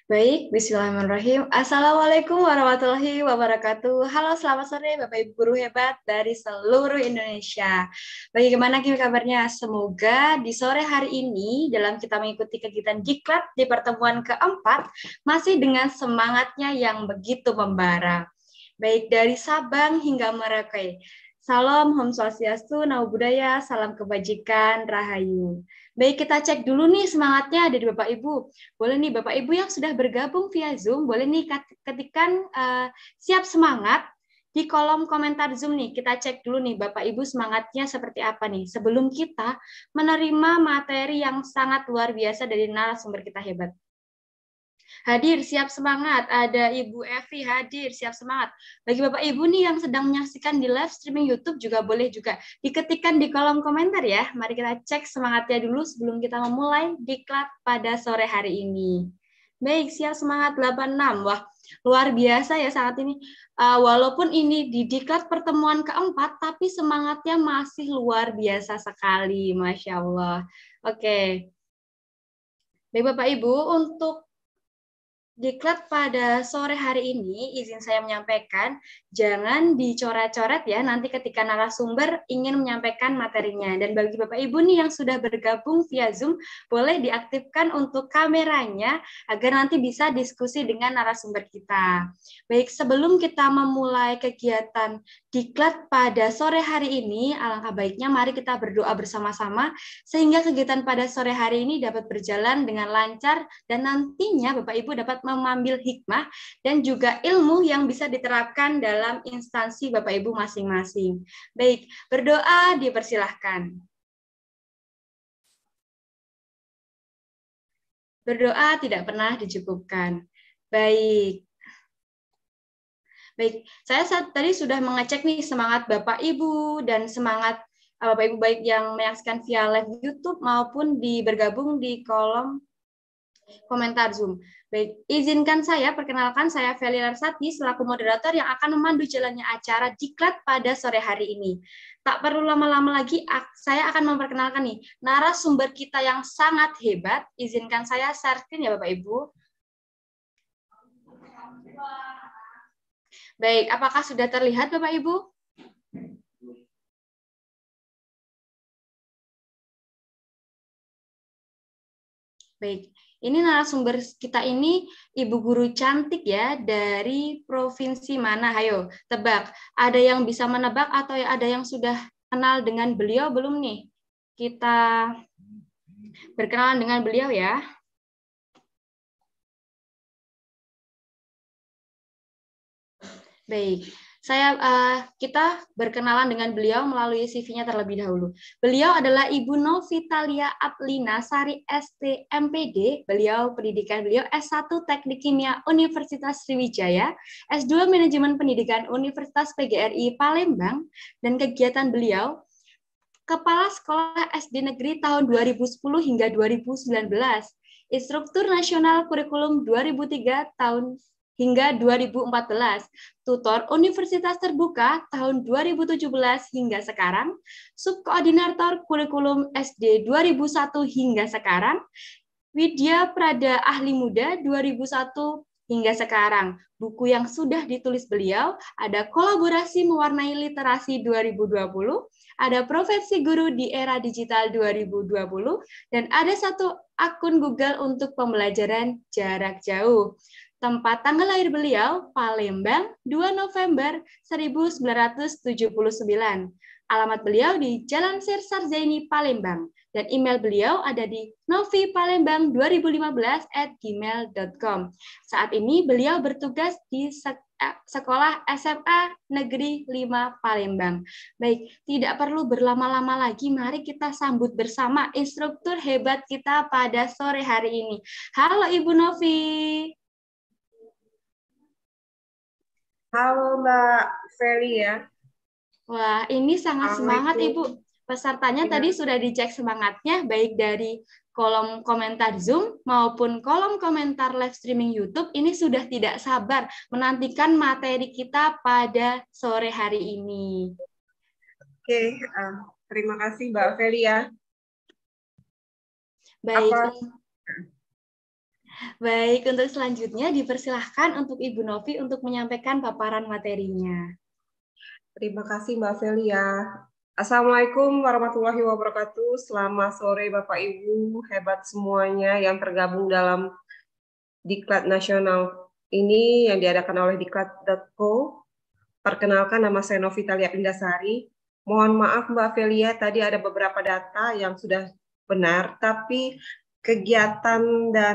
Baik, bismillahirrahmanirrahim. Assalamualaikum warahmatullahi wabarakatuh. Halo, selamat sore Bapak Ibu guru hebat dari seluruh Indonesia. Bagaimana kabarnya? Semoga di sore hari ini dalam kita mengikuti kegiatan Diklat di pertemuan keempat masih dengan semangatnya yang begitu membara. Baik dari Sabang hingga Merauke. Salam, Om Swastiastu, Namo Buddhaya, salam kebajikan, Rahayu. Baik, kita cek dulu nih semangatnya dari Bapak Ibu. Boleh nih Bapak Ibu yang sudah bergabung via Zoom, boleh nih ketikkan siap semangat di kolom komentar Zoom nih. Kita cek dulu nih Bapak Ibu semangatnya seperti apa nih. Sebelum kita menerima materi yang sangat luar biasa dari narasumber kita hebat. Hadir, siap semangat. Ada Ibu Evi hadir, siap semangat. Bagi Bapak Ibu nih yang sedang menyaksikan di live streaming YouTube juga boleh juga diketikkan di kolom komentar ya. Mari kita cek semangatnya dulu sebelum kita memulai diklat pada sore hari ini. Baik, siap semangat 86. Wah, luar biasa ya saat ini. Walaupun ini di diklat pertemuan keempat, tapi semangatnya masih luar biasa sekali. Masya Allah. Oke. Baik Bapak Ibu, untuk diklat pada sore hari ini, izin saya menyampaikan, jangan dicoret-coret ya, nanti ketika narasumber ingin menyampaikan materinya. Dan bagi Bapak Ibu nih yang sudah bergabung via Zoom, boleh diaktifkan untuk kameranya, agar nanti bisa diskusi dengan narasumber kita. Baik, sebelum kita memulai kegiatan diklat pada sore hari ini, alangkah baiknya mari kita berdoa bersama-sama, sehingga kegiatan pada sore hari ini dapat berjalan dengan lancar, dan nantinya Bapak Ibu dapat mengambil hikmah dan juga ilmu yang bisa diterapkan dalam instansi Bapak Ibu masing-masing. Baik, berdoa dipersilahkan. Berdoa tidak pernah dicukupkan. Baik. Baik, saya tadi sudah mengecek nih semangat Bapak Ibu dan semangat Bapak Ibu baik yang menyaksikan via live YouTube maupun bergabung di kolom komentar Zoom. Baik, izinkan saya perkenalkan saya Feli Larsati selaku moderator yang akan memandu jalannya acara diklat pada sore hari ini. Tak perlu lama-lama lagi, saya akan memperkenalkan nih narasumber kita yang sangat hebat. Izinkan saya share screen ya Bapak Ibu. Baik, apakah sudah terlihat Bapak Ibu? Baik, ini narasumber kita ini Ibu Guru cantik ya, dari provinsi mana? Hayo, tebak. Ada yang bisa menebak atau ada yang sudah kenal dengan beliau belum nih? Kita berkenalan dengan beliau ya. Baik, kita berkenalan dengan beliau melalui CV-nya terlebih dahulu. Beliau adalah Ibu Novitalia Aplina Sari ST MPD. Pendidikan beliau S1 Teknik Kimia Universitas Sriwijaya, S2 Manajemen Pendidikan Universitas PGRI Palembang, dan kegiatan beliau Kepala Sekolah SD Negeri tahun 2010 hingga 2019, Instruktur Nasional Kurikulum 2003 tahun hingga 2014, tutor Universitas Terbuka tahun 2017 hingga sekarang, subkoordinator kurikulum SD 2001 hingga sekarang, Widya Prada Ahli Muda 2001 hingga sekarang. Buku yang sudah ditulis beliau ada Kolaborasi Mewarnai Literasi 2020, ada Profesi Guru di Era Digital 2020, dan ada satu akun Google untuk pembelajaran jarak jauh. Tempat tanggal lahir beliau, Palembang, 2 November 1979. Alamat beliau di Jalan Sir Sarjeni, Palembang. Dan email beliau ada di novipalembang2015@gmail.com. Saat ini beliau bertugas di Sekolah SMA Negeri 5 Palembang. Baik, tidak perlu berlama-lama lagi, mari kita sambut bersama instruktur hebat kita pada sore hari ini. Halo Ibu Novi. Halo Mbak Feli ya. Wah, ini sangat semangat Ibu. Pesertanya tadi sudah dicek semangatnya, baik dari kolom komentar Zoom maupun kolom komentar live streaming YouTube. Ini sudah tidak sabar menantikan materi kita pada sore hari ini. Oke, terima kasih Mbak Feli ya. Baik. Baik, untuk selanjutnya dipersilahkan untuk Ibu Novi untuk menyampaikan paparan materinya. Terima kasih Mbak Velia. Assalamualaikum warahmatullahi wabarakatuh. Selamat sore Bapak Ibu hebat semuanya yang tergabung dalam Diklat Nasional ini yang diadakan oleh diklat.co. Perkenalkan, nama saya Novita Lia Pindasari. Mohon maaf Mbak Velia, tadi ada beberapa data yang sudah benar, tapi kegiatan dan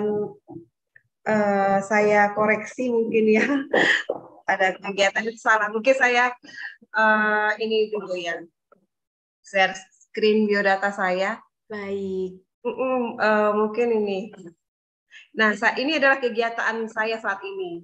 saya koreksi mungkin ya. Ada kegiatan itu salah. Mungkin saya ini dulu ya. Share screen biodata saya. Baik. Mungkin ini. Nah, ini adalah kegiatan saya saat ini.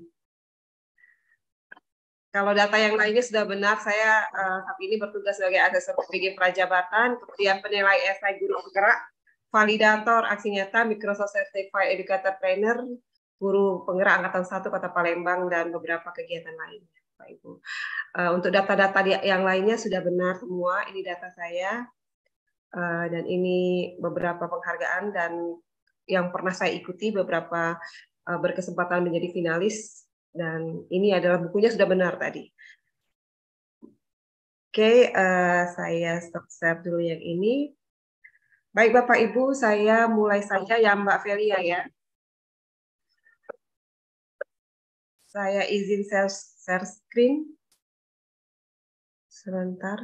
Kalau data yang lainnya sudah benar, saya saat ini bertugas sebagai asesor PPG Prajabatan, kemudian penilai esai guru penggerak, validator aksi nyata, Microsoft Certified Educator Trainer, guru penggerak Angkatan 1 Kota Palembang, dan beberapa kegiatan lainnya, Pak Ibu. Untuk data-data yang lainnya sudah benar semua, ini data saya, dan ini beberapa penghargaan dan yang pernah saya ikuti, beberapa berkesempatan menjadi finalis, dan ini adalah bukunya sudah benar tadi. Oke, saya stop share dulu yang ini. Baik Bapak Ibu, saya mulai saja ya Mbak Velia ya. Saya izin share screen. Sebentar.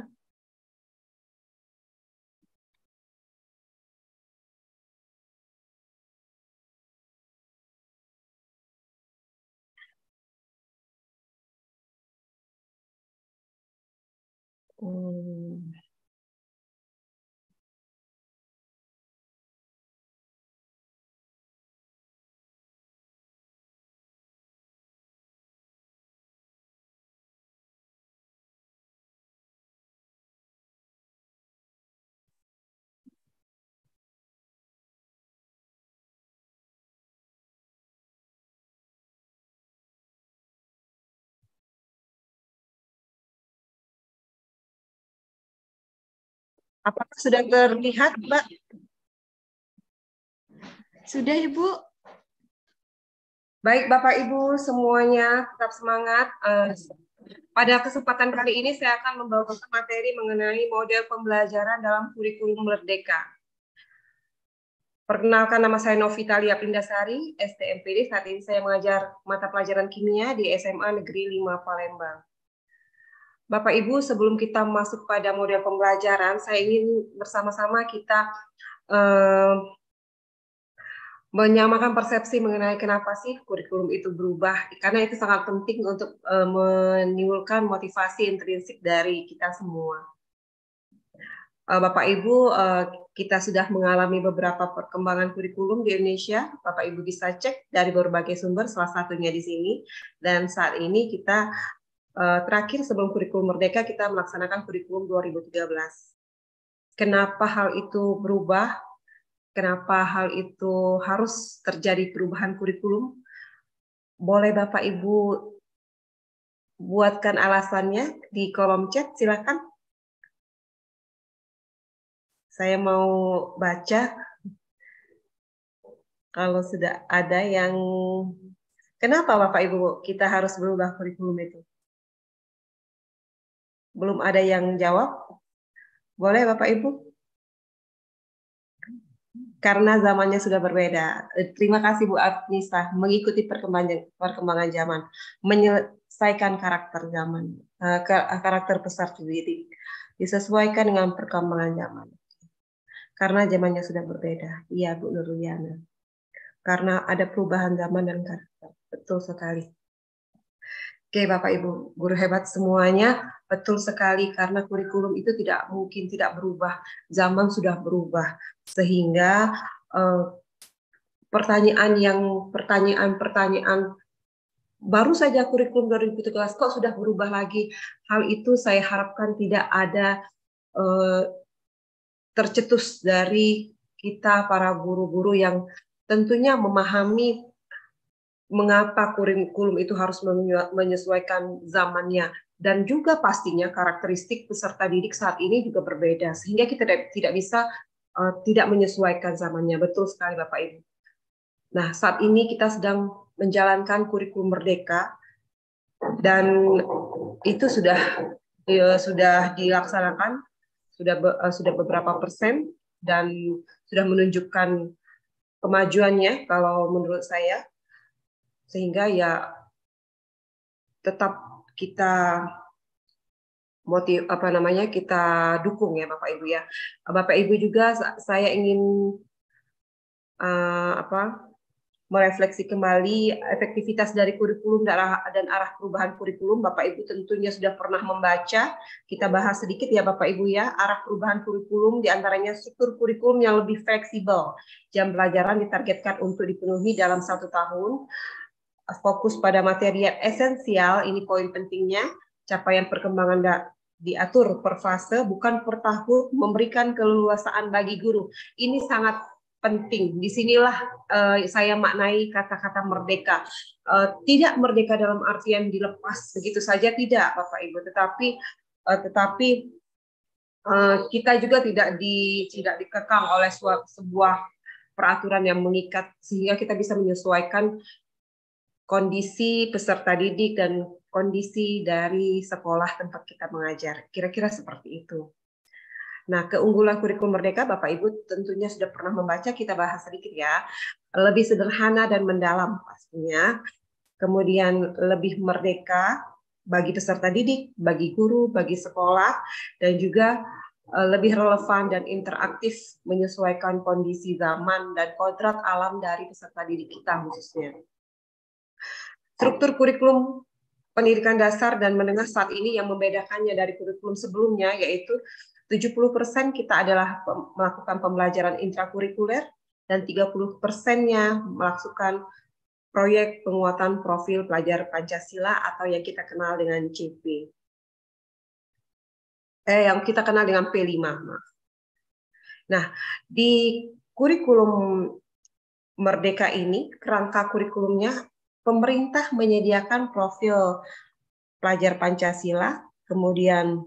Apakah sudah terlihat, Mbak? Sudah, Ibu. Baik, Bapak Ibu semuanya, tetap semangat. Pada kesempatan kali ini saya akan membawakan materi mengenai model pembelajaran dalam kurikulum Merdeka. Perkenalkan, nama saya Novita Lia Pindasari, STMPD. Saat ini saya mengajar mata pelajaran kimia di SMA Negeri 5 Palembang. Bapak Ibu, sebelum kita masuk pada model pembelajaran, saya ingin bersama-sama kita menyamakan persepsi mengenai kenapa sih kurikulum itu berubah, karena itu sangat penting untuk menimbulkan motivasi intrinsik dari kita semua. Bapak Ibu, kita sudah mengalami beberapa perkembangan kurikulum di Indonesia. Bapak Ibu bisa cek dari berbagai sumber, salah satunya di sini. Dan saat ini kita terakhir sebelum kurikulum Merdeka kita melaksanakan kurikulum 2013. Kenapa hal itu berubah? Kenapa hal itu harus terjadi perubahan kurikulum? Boleh Bapak Ibu buatkan alasannya di kolom chat, silakan. Saya mau baca. Kalau sudah ada yang, kenapa Bapak Ibu kita harus berubah kurikulum itu? Belum ada yang jawab? Boleh Bapak Ibu? Karena zamannya sudah berbeda. Terima kasih Bu Adnisa, mengikuti perkembangan zaman, menyelesaikan karakter zaman, karakter peserta didik, disesuaikan dengan perkembangan zaman. Karena zamannya sudah berbeda. Iya Bu Nurliana. Karena ada perubahan zaman dan karakter. Betul sekali. Oke Bapak Ibu, guru hebat semuanya, betul sekali karena kurikulum itu tidak mungkin tidak berubah, zaman sudah berubah sehingga pertanyaan baru saja kurikulum 2017 kok sudah berubah lagi. Hal itu saya harapkan tidak ada tercetus dari kita para guru-guru yang tentunya memahami mengapa kurikulum itu harus menyesuaikan zamannya, dan juga pastinya karakteristik peserta didik saat ini juga berbeda sehingga kita tidak bisa tidak menyesuaikan zamannya. Betul sekali Bapak Ibu. Nah, saat ini kita sedang menjalankan kurikulum merdeka dan itu sudah dilaksanakan sudah beberapa persen dan sudah menunjukkan kemajuannya kalau menurut saya, sehingga ya tetap kita kita dukung ya Bapak Ibu ya. Bapak Ibu juga saya ingin merefleksi kembali efektivitas dari kurikulum dan arah perubahan kurikulum. Bapak Ibu tentunya sudah pernah membaca. Kita bahas sedikit ya Bapak Ibu ya, arah perubahan kurikulum diantaranya struktur kurikulum yang lebih fleksibel. Jam pelajaran ditargetkan untuk dipenuhi dalam 1 tahun. Fokus pada materi yang esensial, ini poin pentingnya. Capaian perkembangan diatur per fase, bukan per tahun, memberikan keleluasaan bagi guru. Ini sangat penting. Disinilah saya maknai kata-kata merdeka. Tidak merdeka dalam artian dilepas begitu saja, tidak Bapak Ibu, tetapi kita juga tidak dikekang oleh sebuah peraturan yang mengikat, sehingga kita bisa menyesuaikan kondisi peserta didik dan kondisi dari sekolah tempat kita mengajar. Kira-kira seperti itu. Nah, keunggulan kurikulum merdeka, Bapak Ibu tentunya sudah pernah membaca, kita bahas sedikit ya. Lebih sederhana dan mendalam pastinya. Kemudian lebih merdeka bagi peserta didik, bagi guru, bagi sekolah, dan juga lebih relevan dan interaktif menyesuaikan kondisi zaman dan kodrat alam dari peserta didik kita khususnya. Struktur kurikulum pendidikan dasar dan menengah saat ini yang membedakannya dari kurikulum sebelumnya yaitu 70% kita adalah melakukan pembelajaran intrakurikuler dan 30%-nya melakukan proyek penguatan profil pelajar Pancasila atau yang kita kenal dengan CP. Yang kita kenal dengan P5. Nah, di kurikulum Merdeka ini, kerangka kurikulumnya, pemerintah menyediakan profil pelajar Pancasila, kemudian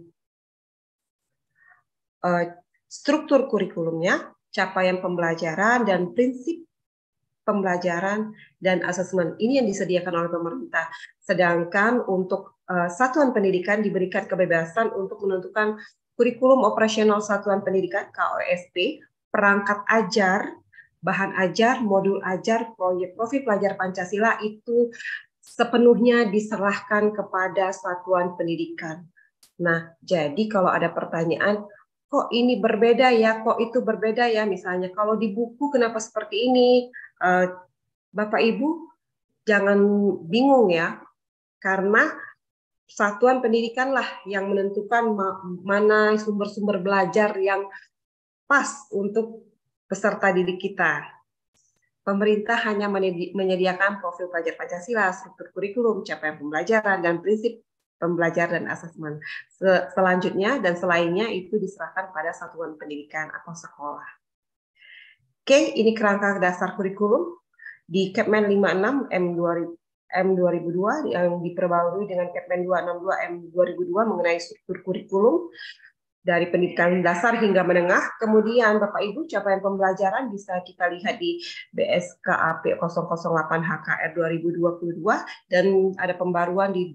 struktur kurikulumnya, capaian pembelajaran, dan prinsip pembelajaran dan asesmen. Ini yang disediakan oleh pemerintah. Sedangkan untuk satuan pendidikan diberikan kebebasan untuk menentukan kurikulum operasional satuan pendidikan KOSP, perangkat ajar, bahan ajar, modul ajar, proyek profil pelajar Pancasila itu sepenuhnya diserahkan kepada satuan pendidikan. Nah, jadi kalau ada pertanyaan, kok ini berbeda ya, kok itu berbeda ya, misalnya kalau di buku kenapa seperti ini, Bapak Ibu jangan bingung ya, karena satuan pendidikan lah yang menentukan mana sumber-sumber belajar yang pas untuk peserta didik kita. Pemerintah hanya menyediakan profil pelajar Pancasila, struktur kurikulum, capaian pembelajaran, dan prinsip pembelajaran dan asesmen. Selanjutnya dan selainnya itu diserahkan pada satuan pendidikan atau sekolah. Oke, ini kerangka dasar kurikulum di Kepmen 56 M2002 yang diperbarui dengan Kepmen 262 M2002 mengenai struktur kurikulum dari pendidikan dasar hingga menengah. Kemudian Bapak Ibu, capaian pembelajaran bisa kita lihat di BSKAP 008 HKR 2022 dan ada pembaruan di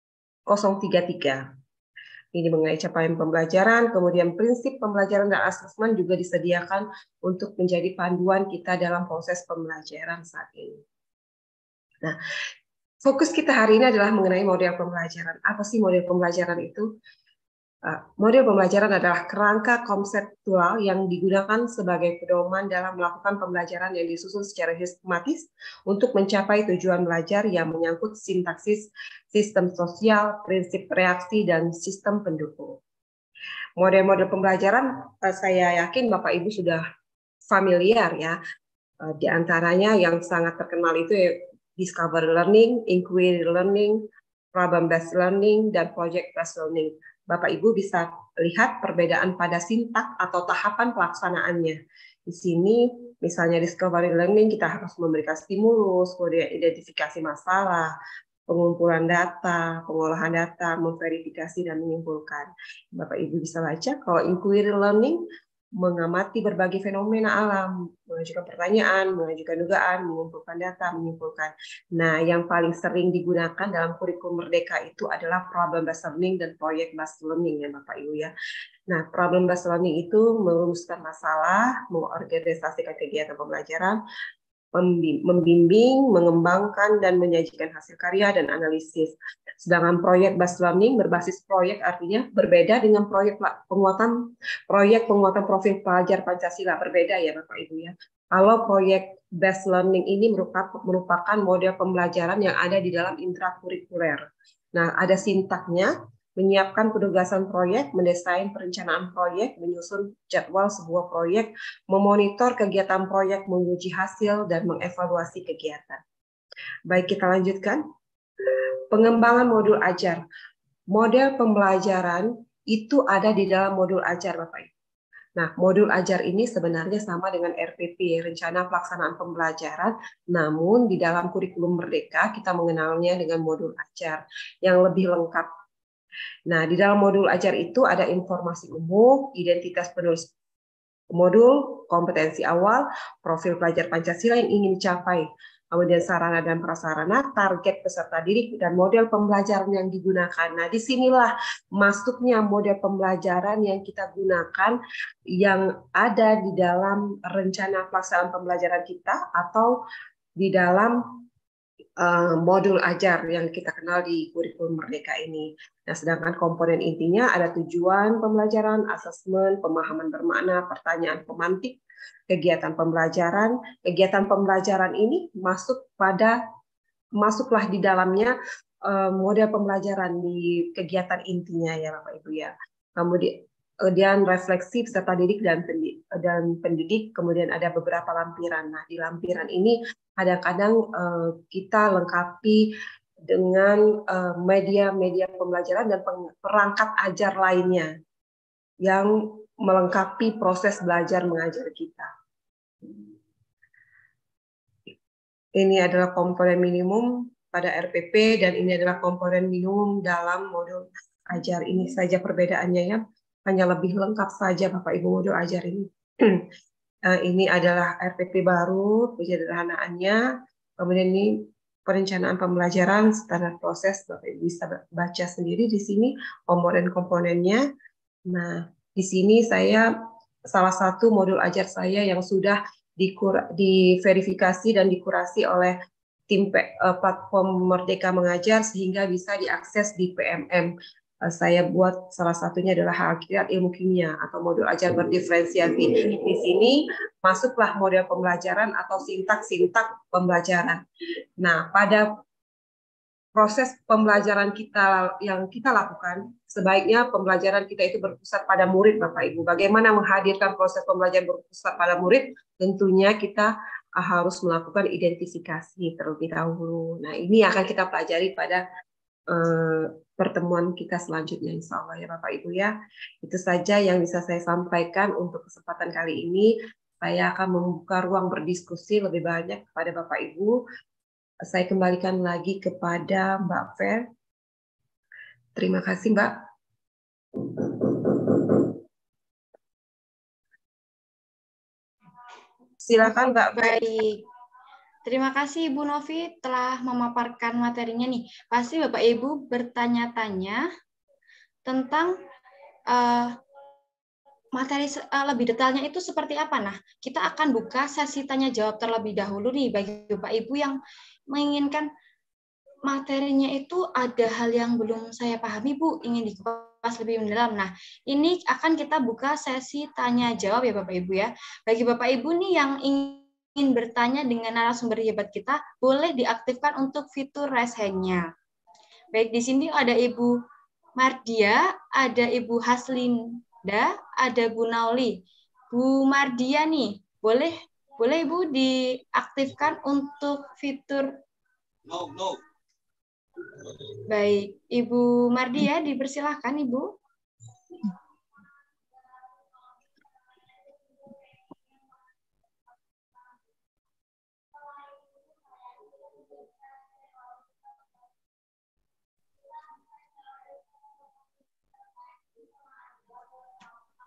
033. Ini mengenai capaian pembelajaran, kemudian prinsip pembelajaran dan asesmen juga disediakan untuk menjadi panduan kita dalam proses pembelajaran saat ini. Nah, fokus kita hari ini adalah mengenai model pembelajaran. Apa sih model pembelajaran itu? Model pembelajaran adalah kerangka konseptual yang digunakan sebagai pedoman dalam melakukan pembelajaran yang disusun secara sistematis untuk mencapai tujuan belajar yang menyangkut sintaksis, sistem sosial, prinsip reaksi, dan sistem pendukung. Model-model pembelajaran saya yakin Bapak Ibu sudah familiar ya. Di antaranya yang sangat terkenal itu discovery learning, inquiry learning, problem-based learning, dan project-based learning. Bapak Ibu bisa lihat perbedaan pada sintak atau tahapan pelaksanaannya. Di sini misalnya discovery learning kita harus memberikan stimulus, kemudian identifikasi masalah, pengumpulan data, pengolahan data, memverifikasi dan menyimpulkan. Bapak Ibu bisa baca kalau inquiry learning mengamati berbagai fenomena alam, mengajukan pertanyaan, mengajukan dugaan, mengumpulkan data, menyimpulkan. Nah, yang paling sering digunakan dalam kurikulum Merdeka itu adalah problem based learning dan project based learning ya Bapak Ibu ya. Nah, problem based learning itu merumuskan masalah, mengorganisasikan kegiatan pembelajaran, membimbing, mengembangkan, dan menyajikan hasil karya dan analisis. Sedangkan proyek based learning berbasis proyek artinya berbeda dengan proyek penguatan profil pelajar Pancasila. Berbeda ya Bapak Ibu ya. Kalau proyek based learning ini merupakan model pembelajaran yang ada di dalam intrakurikuler. Nah, ada sintaknya, menyiapkan penugasan proyek, mendesain perencanaan proyek, menyusun jadwal sebuah proyek, memonitor kegiatan proyek, menguji hasil, dan mengevaluasi kegiatan. Baik, kita lanjutkan. Pengembangan modul ajar. Model pembelajaran itu ada di dalam modul ajar, Bapak Ibu. Nah, modul ajar ini sebenarnya sama dengan RPP, Rencana Pelaksanaan Pembelajaran, namun di dalam kurikulum Merdeka kita mengenalnya dengan modul ajar yang lebih lengkap. Nah, di dalam modul ajar itu ada informasi umum, identitas penulis modul, kompetensi awal, profil pelajar Pancasila yang ingin dicapai, kemudian sarana dan prasarana, target peserta didik, dan model pembelajaran yang digunakan. Nah, disinilah masuknya model pembelajaran yang kita gunakan yang ada di dalam rencana pelaksanaan pembelajaran kita atau di dalam modul ajar yang kita kenal di kurikulum Merdeka ini. Nah, sedangkan komponen intinya ada tujuan pembelajaran, asesmen, pemahaman bermakna, pertanyaan pemantik, kegiatan pembelajaran. Kegiatan pembelajaran ini masuklah di dalamnya model pembelajaran di kegiatan intinya ya Bapak Ibu ya. Kemudian refleksi peserta didik dan pendidik, kemudian ada beberapa lampiran. Nah, di lampiran ini kadang-kadang kita lengkapi dengan media-media pembelajaran dan perangkat ajar lainnya yang melengkapi proses belajar mengajar kita. Ini adalah komponen minimum pada RPP dan ini adalah komponen minimum dalam modul ajar. Ini saja perbedaannya ya. Hanya lebih lengkap saja Bapak Ibu modul ajar ini. Ini adalah RPP baru, penyederhanaannya. Kemudian ini perencanaan pembelajaran, standar proses, Bapak Ibu bisa baca sendiri di sini komponen-komponennya. Nah, di sini saya salah satu modul ajar saya yang sudah diverifikasi dan dikurasi oleh tim platform Merdeka Mengajar sehingga bisa diakses di PMM. Saya buat salah satunya adalah Hakikat Ilmu Kimia atau modul ajar berdiferensiasi. Di sini masuklah model pembelajaran atau sintak-sintak pembelajaran. Nah, pada proses pembelajaran kita yang kita lakukan, sebaiknya pembelajaran kita itu berpusat pada murid, Bapak Ibu. Bagaimana menghadirkan proses pembelajaran berpusat pada murid? Tentunya kita harus melakukan identifikasi terlebih dahulu. Nah, ini akan kita pelajari pada pertemuan kita selanjutnya, insya Allah ya Bapak Ibu ya. Itu saja yang bisa saya sampaikan untuk kesempatan kali ini. Saya akan membuka ruang berdiskusi lebih banyak kepada Bapak Ibu. Saya kembalikan lagi kepada Mbak Fer. Terima kasih Mbak. Silakan Mbak Fer. Baik. Terima kasih Ibu Novi telah memaparkan materinya nih. Pasti Bapak Ibu bertanya-tanya tentang materi lebih detailnya itu seperti apa. Nah, kita akan buka sesi tanya jawab terlebih dahulu nih bagi Bapak Ibu yang menginginkan materinya itu ada hal yang belum saya pahami Bu, ingin dikupas lebih mendalam. Nah, ini akan kita buka sesi tanya jawab ya Bapak Ibu ya. Bagi Bapak Ibu nih yang ingin bertanya dengan narasumber hebat kita, boleh diaktifkan untuk fitur raise hand-nya. Baik, di sini ada Ibu Mardia, ada Ibu Haslinda, ada Bu Nauli. Bu Mardia nih, boleh Ibu diaktifkan untuk fitur. Baik, Ibu Mardia dipersilahkan Ibu.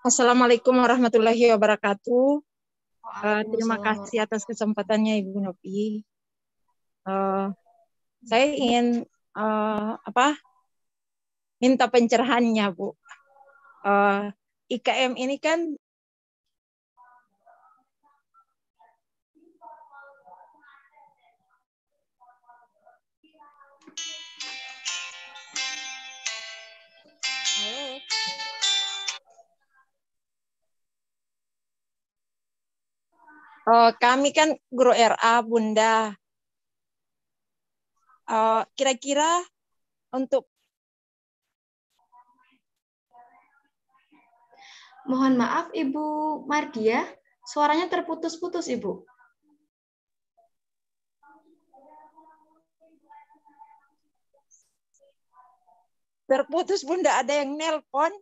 Assalamualaikum warahmatullahi wabarakatuh. Terima Waalaikumsalam kasih atas kesempatannya Ibu Novi. Saya ingin minta pencerahannya, Bu. IKM ini kan kami kan guru RA, Bunda. Kira-kira untuk Mohon maaf Ibu Mardia, suaranya terputus-putus Ibu. terputus, Bunda, ada yang nelpon.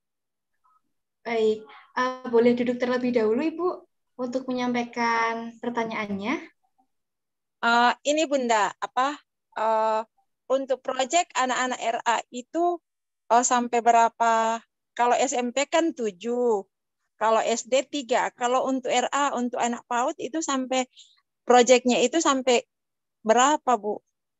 Baik, boleh duduk terlebih dahulu Ibu untuk menyampaikan pertanyaannya. Ini Bunda, untuk proyek anak-anak RA itu sampai berapa? Kalau SMP kan 7, kalau SD 3, kalau untuk RA, untuk anak PAUD itu sampai proyeknya itu sampai berapa, Bu?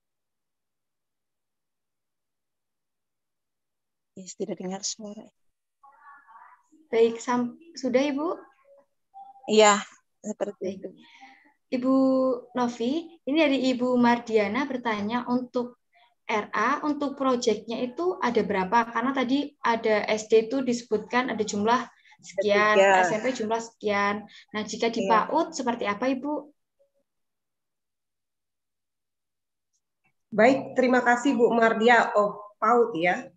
Tidak dengar suara. Baik, sudah Ibu? Iya, seperti itu. Ibu Novi, ini dari Ibu Mardiana bertanya untuk RA, untuk proyeknya itu ada berapa? Karena tadi ada SD itu disebutkan ada jumlah sekian, SMP jumlah sekian. Nah, jika di PAUD seperti apa Ibu? Baik, terima kasih Bu Mardia. PAUD ya.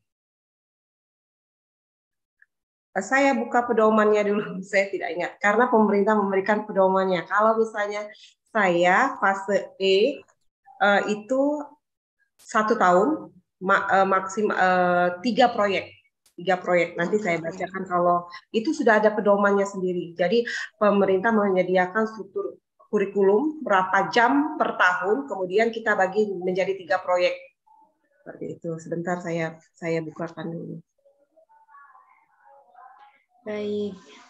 Saya buka pedomannya dulu, saya tidak ingat. Karena pemerintah memberikan pedomannya. Kalau misalnya saya fase E itu 1 tahun, maksimal 3 proyek. 3 proyek. Nanti saya bacakan kalau itu sudah ada pedomannya sendiri. Jadi pemerintah menyediakan struktur kurikulum berapa jam per tahun, kemudian kita bagi menjadi 3 proyek. Seperti itu. Sebentar saya bukakan dulu. Baik.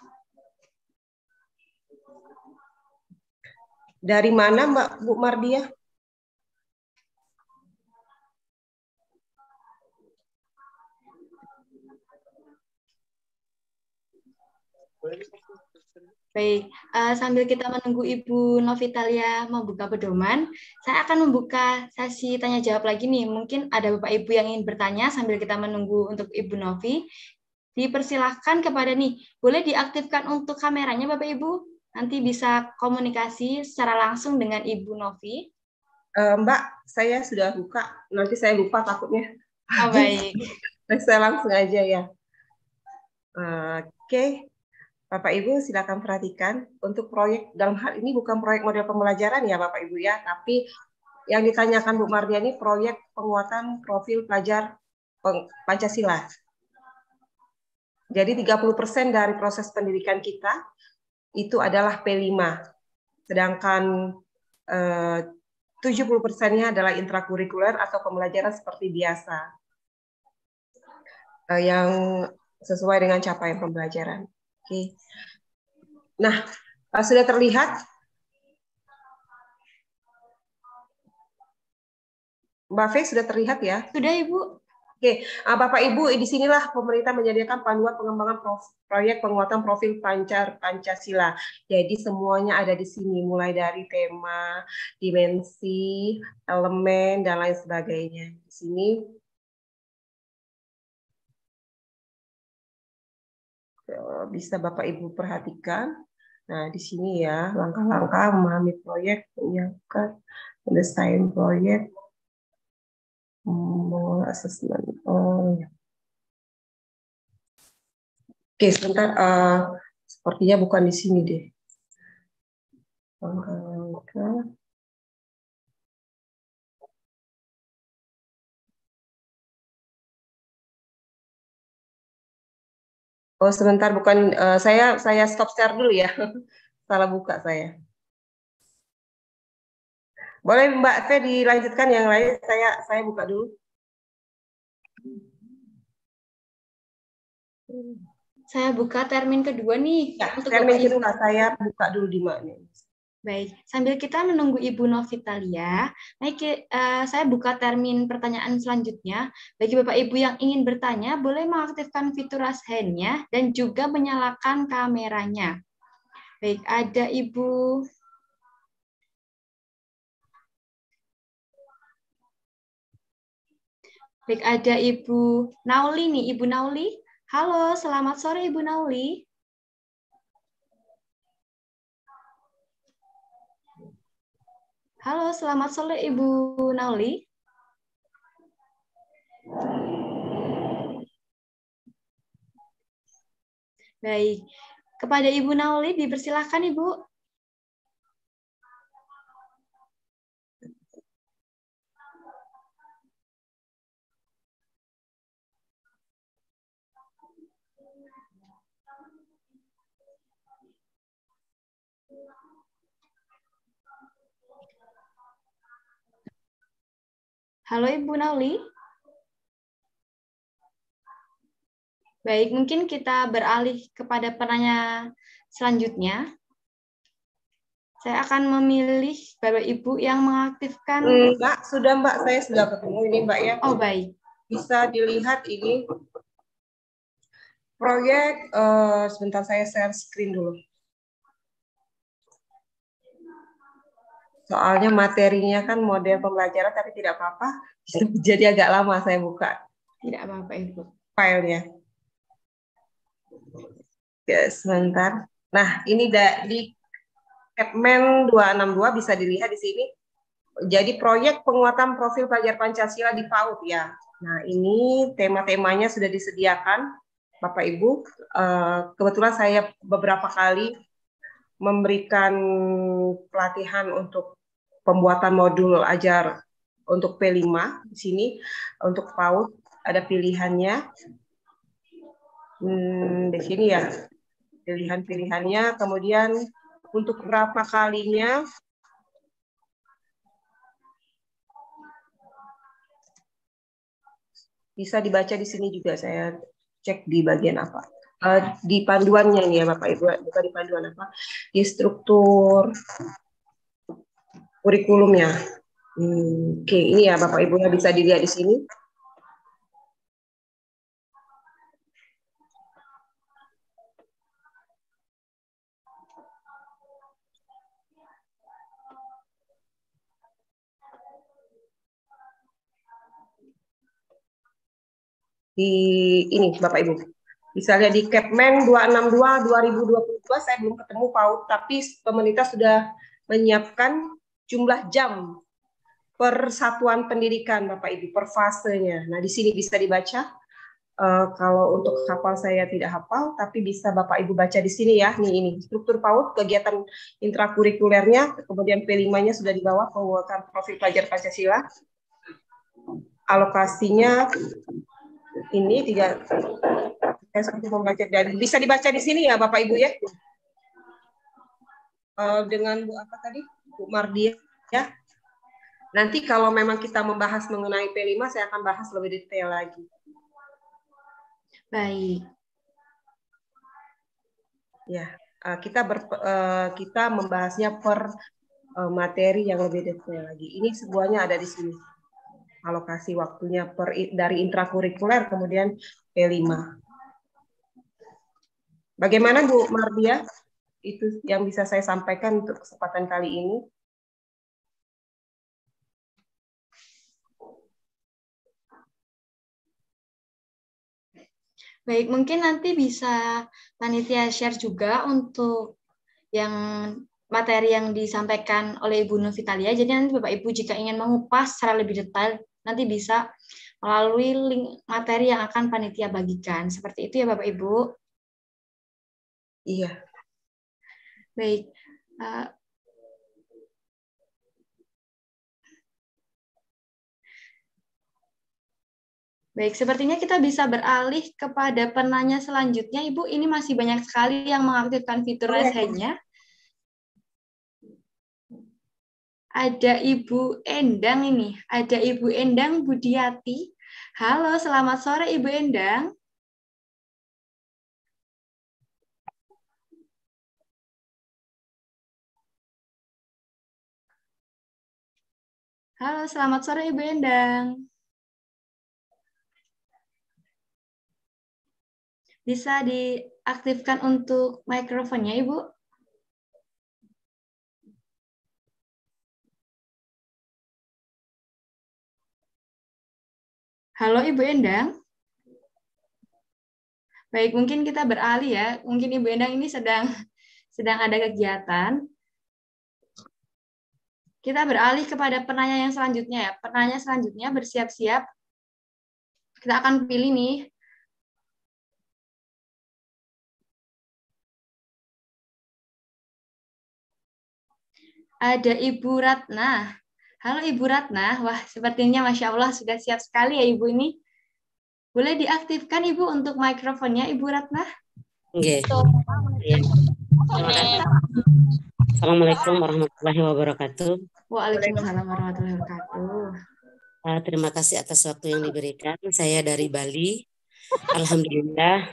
Dari mana Mbak Bu Mardia? Baik, sambil kita menunggu Ibu Novitalia membuka pedoman, saya akan membuka sesi tanya jawab lagi nih. Mungkin ada Bapak Ibu yang ingin bertanya sambil kita menunggu untuk Ibu Novi. Dipersilahkan kepada nih, boleh diaktifkan untuk kameranya Bapak Ibu. Nanti bisa komunikasi secara langsung dengan Ibu Novi. Mbak, saya sudah buka. Nanti saya lupa takutnya. Oh, baik. Saya langsung aja ya. Oke. Bapak Ibu silakan perhatikan untuk proyek dalam hal ini bukan proyek model pembelajaran ya Bapak Ibu ya, tapi yang ditanyakan Bu Mardia ini proyek penguatan profil pelajar Pancasila. Jadi 30% dari proses pendidikan kita itu adalah P5. Sedangkan 70%-nya adalah intrakurikuler atau pembelajaran seperti biasa. Yang sesuai dengan capaian pembelajaran. Oke. Nah, sudah terlihat Mbak Fe, sudah terlihat ya? Sudah, Ibu. Oke, Bapak Ibu, di sinilah pemerintah menyediakan panduan pengembangan proyek penguatan profil Pancasila. Jadi semuanya ada di sini, mulai dari tema, dimensi, elemen, dan lain sebagainya. Di sini bisa Bapak Ibu perhatikan. Nah, di sini ya, langkah-langkah memahami proyek, menyiapkan, mendesain proyek, asesmen. Oh, ya. Oke, sebentar. Sepertinya bukan di sini deh. Oh, sebentar, bukan. Saya stop share dulu ya. Salah buka saya. Boleh Mbak Fe dilanjutkan yang lain. Saya buka dulu. Saya buka termin kedua nih. Ya, Untuk termin Bapak Ibu. kedua saya buka dulu di mana. Baik, sambil kita menunggu Ibu Novitalia, saya buka termin pertanyaan selanjutnya. Bagi Bapak Ibu yang ingin bertanya, boleh mengaktifkan fitur raise hand-nya dan juga menyalakan kameranya. Baik, ada Ibu Baik, ada Ibu Nauli nih, Ibu Nauli. Halo, selamat sore Ibu Nauli. Halo, selamat sore Ibu Nauli. Baik, kepada Ibu Nauli dipersilahkan Ibu. Halo Ibu Nauli. Baik, mungkin kita beralih kepada penanya selanjutnya. Saya akan memilih Bapak Ibu yang mengaktifkan. Mbak, saya sudah ketemu ini Mbak ya. Oh, baik. Bisa dilihat ini proyek, sebentar saya share screen dulu. Soalnya materinya kan model pembelajaran, tapi tidak apa-apa. Jadi agak lama saya buka. Tidak apa-apa, Ibu. Filenya. Ya, sebentar. Nah, ini di Kepmen 262 bisa dilihat di sini. Jadi proyek penguatan profil pelajar Pancasila di PAUD ya. Nah, ini tema-temanya sudah disediakan, Bapak Ibu. Kebetulan saya beberapa kali memberikan pelatihan untuk pembuatan modul ajar untuk P5 di sini. Untuk PAUD ada pilihannya. Di sini ya, pilihan-pilihannya. Kemudian untuk berapa kalinya bisa dibaca di sini juga, saya cek di bagian apa. Di panduannya ini ya Bapak Ibu, bukan di panduan apa, di struktur kurikulumnya. Oke, ini ya Bapak Ibu bisa dilihat di sini. Di ini Bapak Ibu bisa lihat di Kepmen 262 2022, saya belum ketemu PAUD, tapi pemerintah sudah menyiapkan jumlah jam per satuan pendidikan Bapak Ibu per fasenya. Nah, di sini bisa dibaca. Kalau untuk hafal saya tidak hafal, tapi bisa Bapak Ibu baca di sini ya. Ini struktur PAUD, kegiatan intrakurikulernya, kemudian P5-nya sudah di bawah, penguatan profil pelajar Pancasila. Alokasinya ini saya seperti membaca dari, bisa dibaca di sini ya Bapak Ibu ya. Dengan Bu apa tadi? Bu Mardia ya. Nanti kalau memang kita membahas mengenai P5, saya akan bahas lebih detail lagi. Baik. Ya, kita membahasnya per materi yang lebih detail lagi. Ini semuanya ada di sini. Alokasi waktunya dari intrakurikuler kemudian P5. Bagaimana Bu Mardia? Itu yang bisa saya sampaikan untuk kesempatan kali ini. Baik, mungkin nanti bisa panitia share juga untuk yang materi yang disampaikan oleh Ibu Novitalia. Jadi nanti Bapak Ibu jika ingin mengupas secara lebih detail, nanti bisa melalui link materi yang akan panitia bagikan. Seperti itu ya Bapak Ibu. Iya. Baik. Baik, sepertinya kita bisa beralih kepada penanya selanjutnya. Ibu, ini masih banyak sekali yang mengaktifkan fitur raise hand-nya. Ada Ibu Endang ini. Ada Ibu Endang Budiati. Halo, selamat sore Ibu Endang. Halo, selamat sore Ibu Endang. Bisa diaktifkan untuk mikrofonnya, Ibu? Halo Ibu Endang. Baik, mungkin kita beralih ya. Mungkin Ibu Endang ini sedang ada kegiatan. Kita beralih kepada penanya yang selanjutnya ya. Penanya selanjutnya bersiap-siap. Kita akan pilih nih. Ada Ibu Ratna. Halo Ibu Ratna. Wah, sepertinya Masya Allah sudah siap sekali ya Ibu ini. Boleh diaktifkan Ibu untuk mikrofonnya Ibu Ratna? Oke. Ya. Assalamualaikum warahmatullahi wabarakatuh. Waalaikumsalam warahmatullahi wabarakatuh. Terima kasih atas waktu yang diberikan. Saya dari Bali. Alhamdulillah.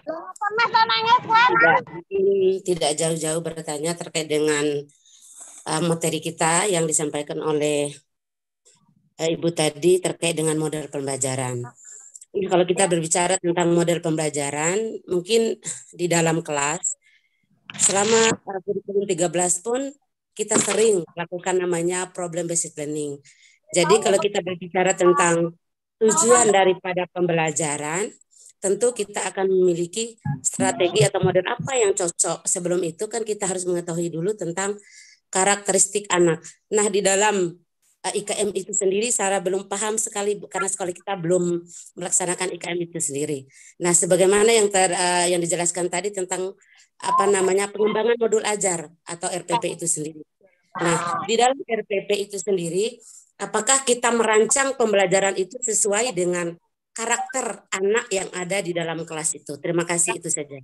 Tidak jauh-jauh bertanya terkait dengan materi kita yang disampaikan oleh Ibu tadi terkait dengan model pembelajaran. Kalau kita berbicara tentang model pembelajaran, mungkin di dalam kelas selama kurikulum 13 pun kita sering lakukan namanya problem based learning. Jadi kalau kita berbicara tentang tujuan daripada pembelajaran, tentu kita akan memiliki strategi atau model apa yang cocok. Sebelum itu kan kita harus mengetahui dulu tentang karakteristik anak. Nah, di dalam IKM itu sendiri Sarah belum paham sekali karena sekolah kita belum melaksanakan IKM itu sendiri. Nah, sebagaimana yang dijelaskan tadi tentang pengembangan modul ajar atau RPP itu sendiri. Nah, di dalam RPP itu sendiri, apakah kita merancang pembelajaran itu sesuai dengan karakter anak yang ada di dalam kelas itu? Terima kasih, itu saja.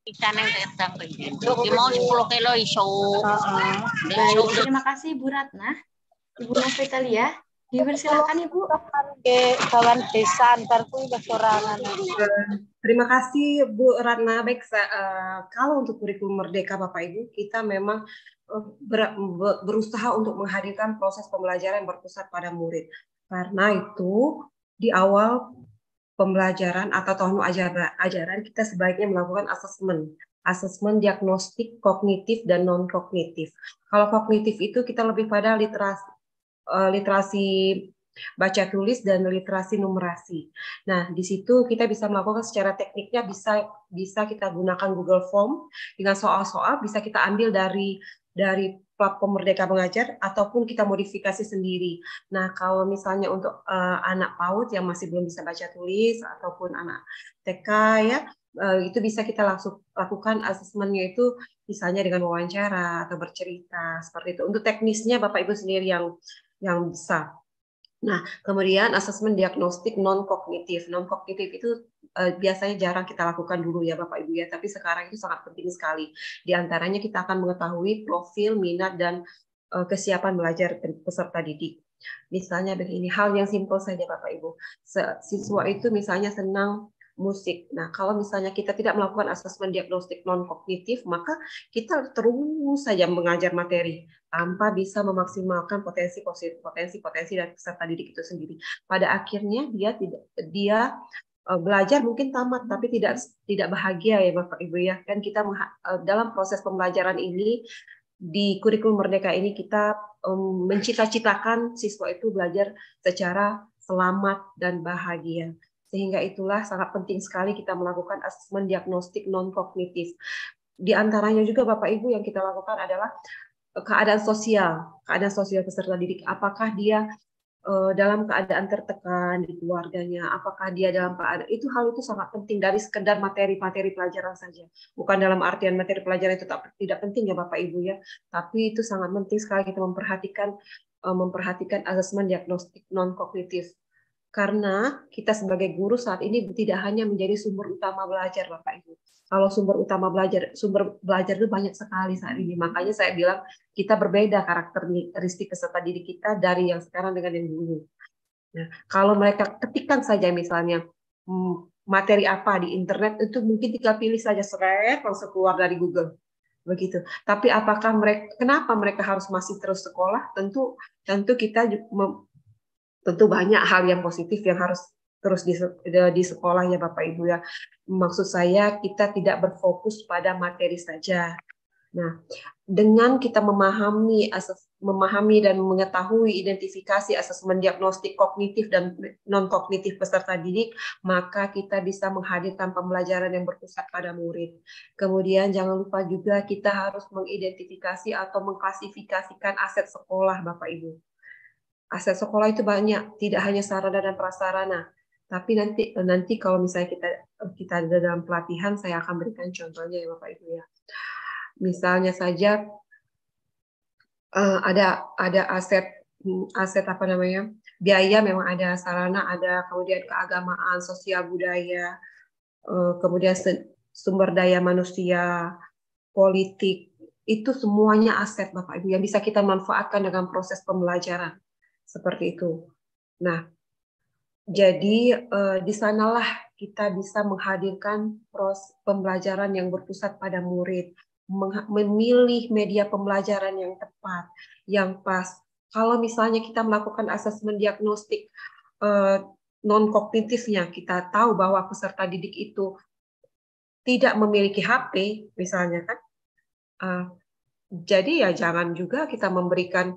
Baik, terima kasih Bu Ratna. Ibu Novitalia, dipersilakan Ibu. Kawan desa antarku bersorangan. Terima kasih Bu Ratna. Baik, kalau untuk kurikulum Merdeka Bapak Ibu, kita memang berusaha untuk menghadirkan proses pembelajaran yang berpusat pada murid. Karena itu di awal pembelajaran atau tahun ajaran kita sebaiknya melakukan asesmen diagnostik kognitif dan non kognitif. Kalau kognitif itu kita lebih pada literasi baca tulis dan literasi numerasi. Nah, di situ kita bisa melakukan secara tekniknya bisa kita gunakan Google Form dengan soal-soal bisa kita ambil dari platform Merdeka Mengajar ataupun kita modifikasi sendiri. Nah, kalau misalnya untuk anak PAUD yang masih belum bisa baca tulis ataupun anak TK ya, itu bisa kita langsung lakukan asesmennya itu misalnya dengan wawancara atau bercerita seperti itu. Untuk teknisnya Bapak Ibu sendiri yang bisa. Nah, kemudian asesmen diagnostik non-kognitif. Non-kognitif itu biasanya jarang kita lakukan dulu ya Bapak Ibu ya, tapi sekarang itu sangat penting sekali. Di antaranya kita akan mengetahui profil, minat, dan kesiapan belajar peserta didik. Misalnya begini, hal yang simpel saja Bapak Ibu. Siswa itu misalnya senang musik. Nah, kalau misalnya kita tidak melakukan asesmen diagnostik non-kognitif, maka kita terus saja mengajar materi tanpa bisa memaksimalkan potensi dari peserta didik itu sendiri. Pada akhirnya dia belajar mungkin tamat tapi tidak bahagia ya Bapak Ibu ya. Kan kita dalam proses pembelajaran ini di kurikulum Merdeka ini kita mencita-citakan siswa itu belajar secara selamat dan bahagia. Sehingga itulah sangat penting sekali kita melakukan asesmen diagnostik non-kognitif. Di antaranya juga Bapak Ibu yang kita lakukan adalah keadaan sosial peserta didik. Apakah dia dalam keadaan tertekan di keluarganya, apakah dia dalam keadaan, hal itu sangat penting dari sekedar materi-materi pelajaran saja. Bukan dalam artian materi pelajaran itu tidak penting ya Bapak Ibu ya, tapi itu sangat penting sekali kita memperhatikan asesmen diagnostik non-kognitif. Karena kita sebagai guru saat ini tidak hanya menjadi sumber utama belajar Bapak Ibu. Kalau sumber belajar itu banyak sekali saat ini. Makanya saya bilang kita berbeda karakteristik peserta didik kita dari yang sekarang dengan yang dulu. Nah, kalau mereka ketikkan saja misalnya materi apa di internet, itu mungkin tinggal pilih saja langsung keluar dari Google. Begitu. Tapi apakah kenapa mereka harus masih terus sekolah? Tentu kita tentu banyak hal yang positif yang harus terus di sekolah ya Bapak Ibu ya. Maksud saya kita tidak berfokus pada materi saja. Nah, dengan kita memahami dan mengetahui identifikasi asesmen diagnostik kognitif dan non kognitif peserta didik, maka kita bisa menghadirkan pembelajaran yang berpusat pada murid. Kemudian jangan lupa juga kita harus mengidentifikasi atau mengklasifikasikan aset sekolah Bapak Ibu. Aset sekolah itu banyak, tidak hanya sarana dan prasarana. Tapi nanti kalau misalnya kita ada dalam pelatihan, saya akan berikan contohnya ya Bapak Ibu ya. Misalnya saja ada aset apa namanya, biaya, memang ada sarana, ada kemudian keagamaan, sosial budaya, kemudian sumber daya manusia, politik, itu semuanya aset Bapak Ibu yang bisa kita manfaatkan dengan proses pembelajaran seperti itu. Nah, jadi di sanalah kita bisa menghadirkan proses pembelajaran yang berpusat pada murid, memilih media pembelajaran yang tepat, yang pas. Kalau misalnya kita melakukan asesmen diagnostik non-kognitifnya, kita tahu bahwa peserta didik itu tidak memiliki HP, misalnya kan, jadi ya jangan juga kita memberikan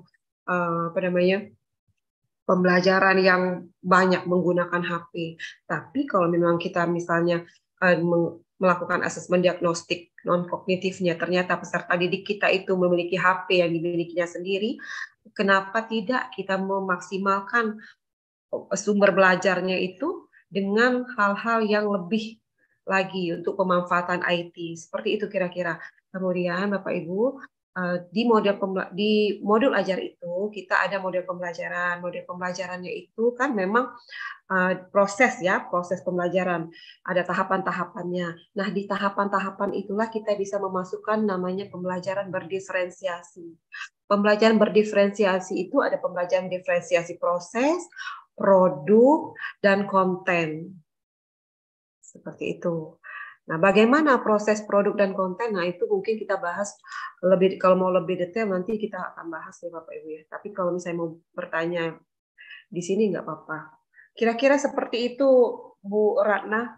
pembelajaran yang banyak menggunakan HP. Tapi kalau memang kita misalnya melakukan asesmen diagnostik non-kognitifnya, ternyata peserta didik kita itu memiliki HP yang dimilikinya sendiri, kenapa tidak kita memaksimalkan sumber belajarnya itu dengan hal-hal yang lebih lagi untuk pemanfaatan IT. Seperti itu kira-kira. Kemudian Bapak Ibu, di modul ajar itu kita ada model pembelajaran. Model pembelajarannya itu kan memang proses pembelajaran. Ada tahapan-tahapannya. Nah, di tahapan-tahapan itulah kita bisa memasukkan namanya pembelajaran berdiferensiasi. Pembelajaran berdiferensiasi itu ada pembelajaran diferensiasi proses, produk, dan konten. Seperti itu. Nah, bagaimana proses produk dan konten? Nah, itu mungkin kita bahas lebih, kalau mau lebih detail nanti kita akan bahas ya Bapak Ibu ya. Tapi kalau misalnya mau bertanya di sini nggak apa-apa. Kira-kira seperti itu Bu Ratna.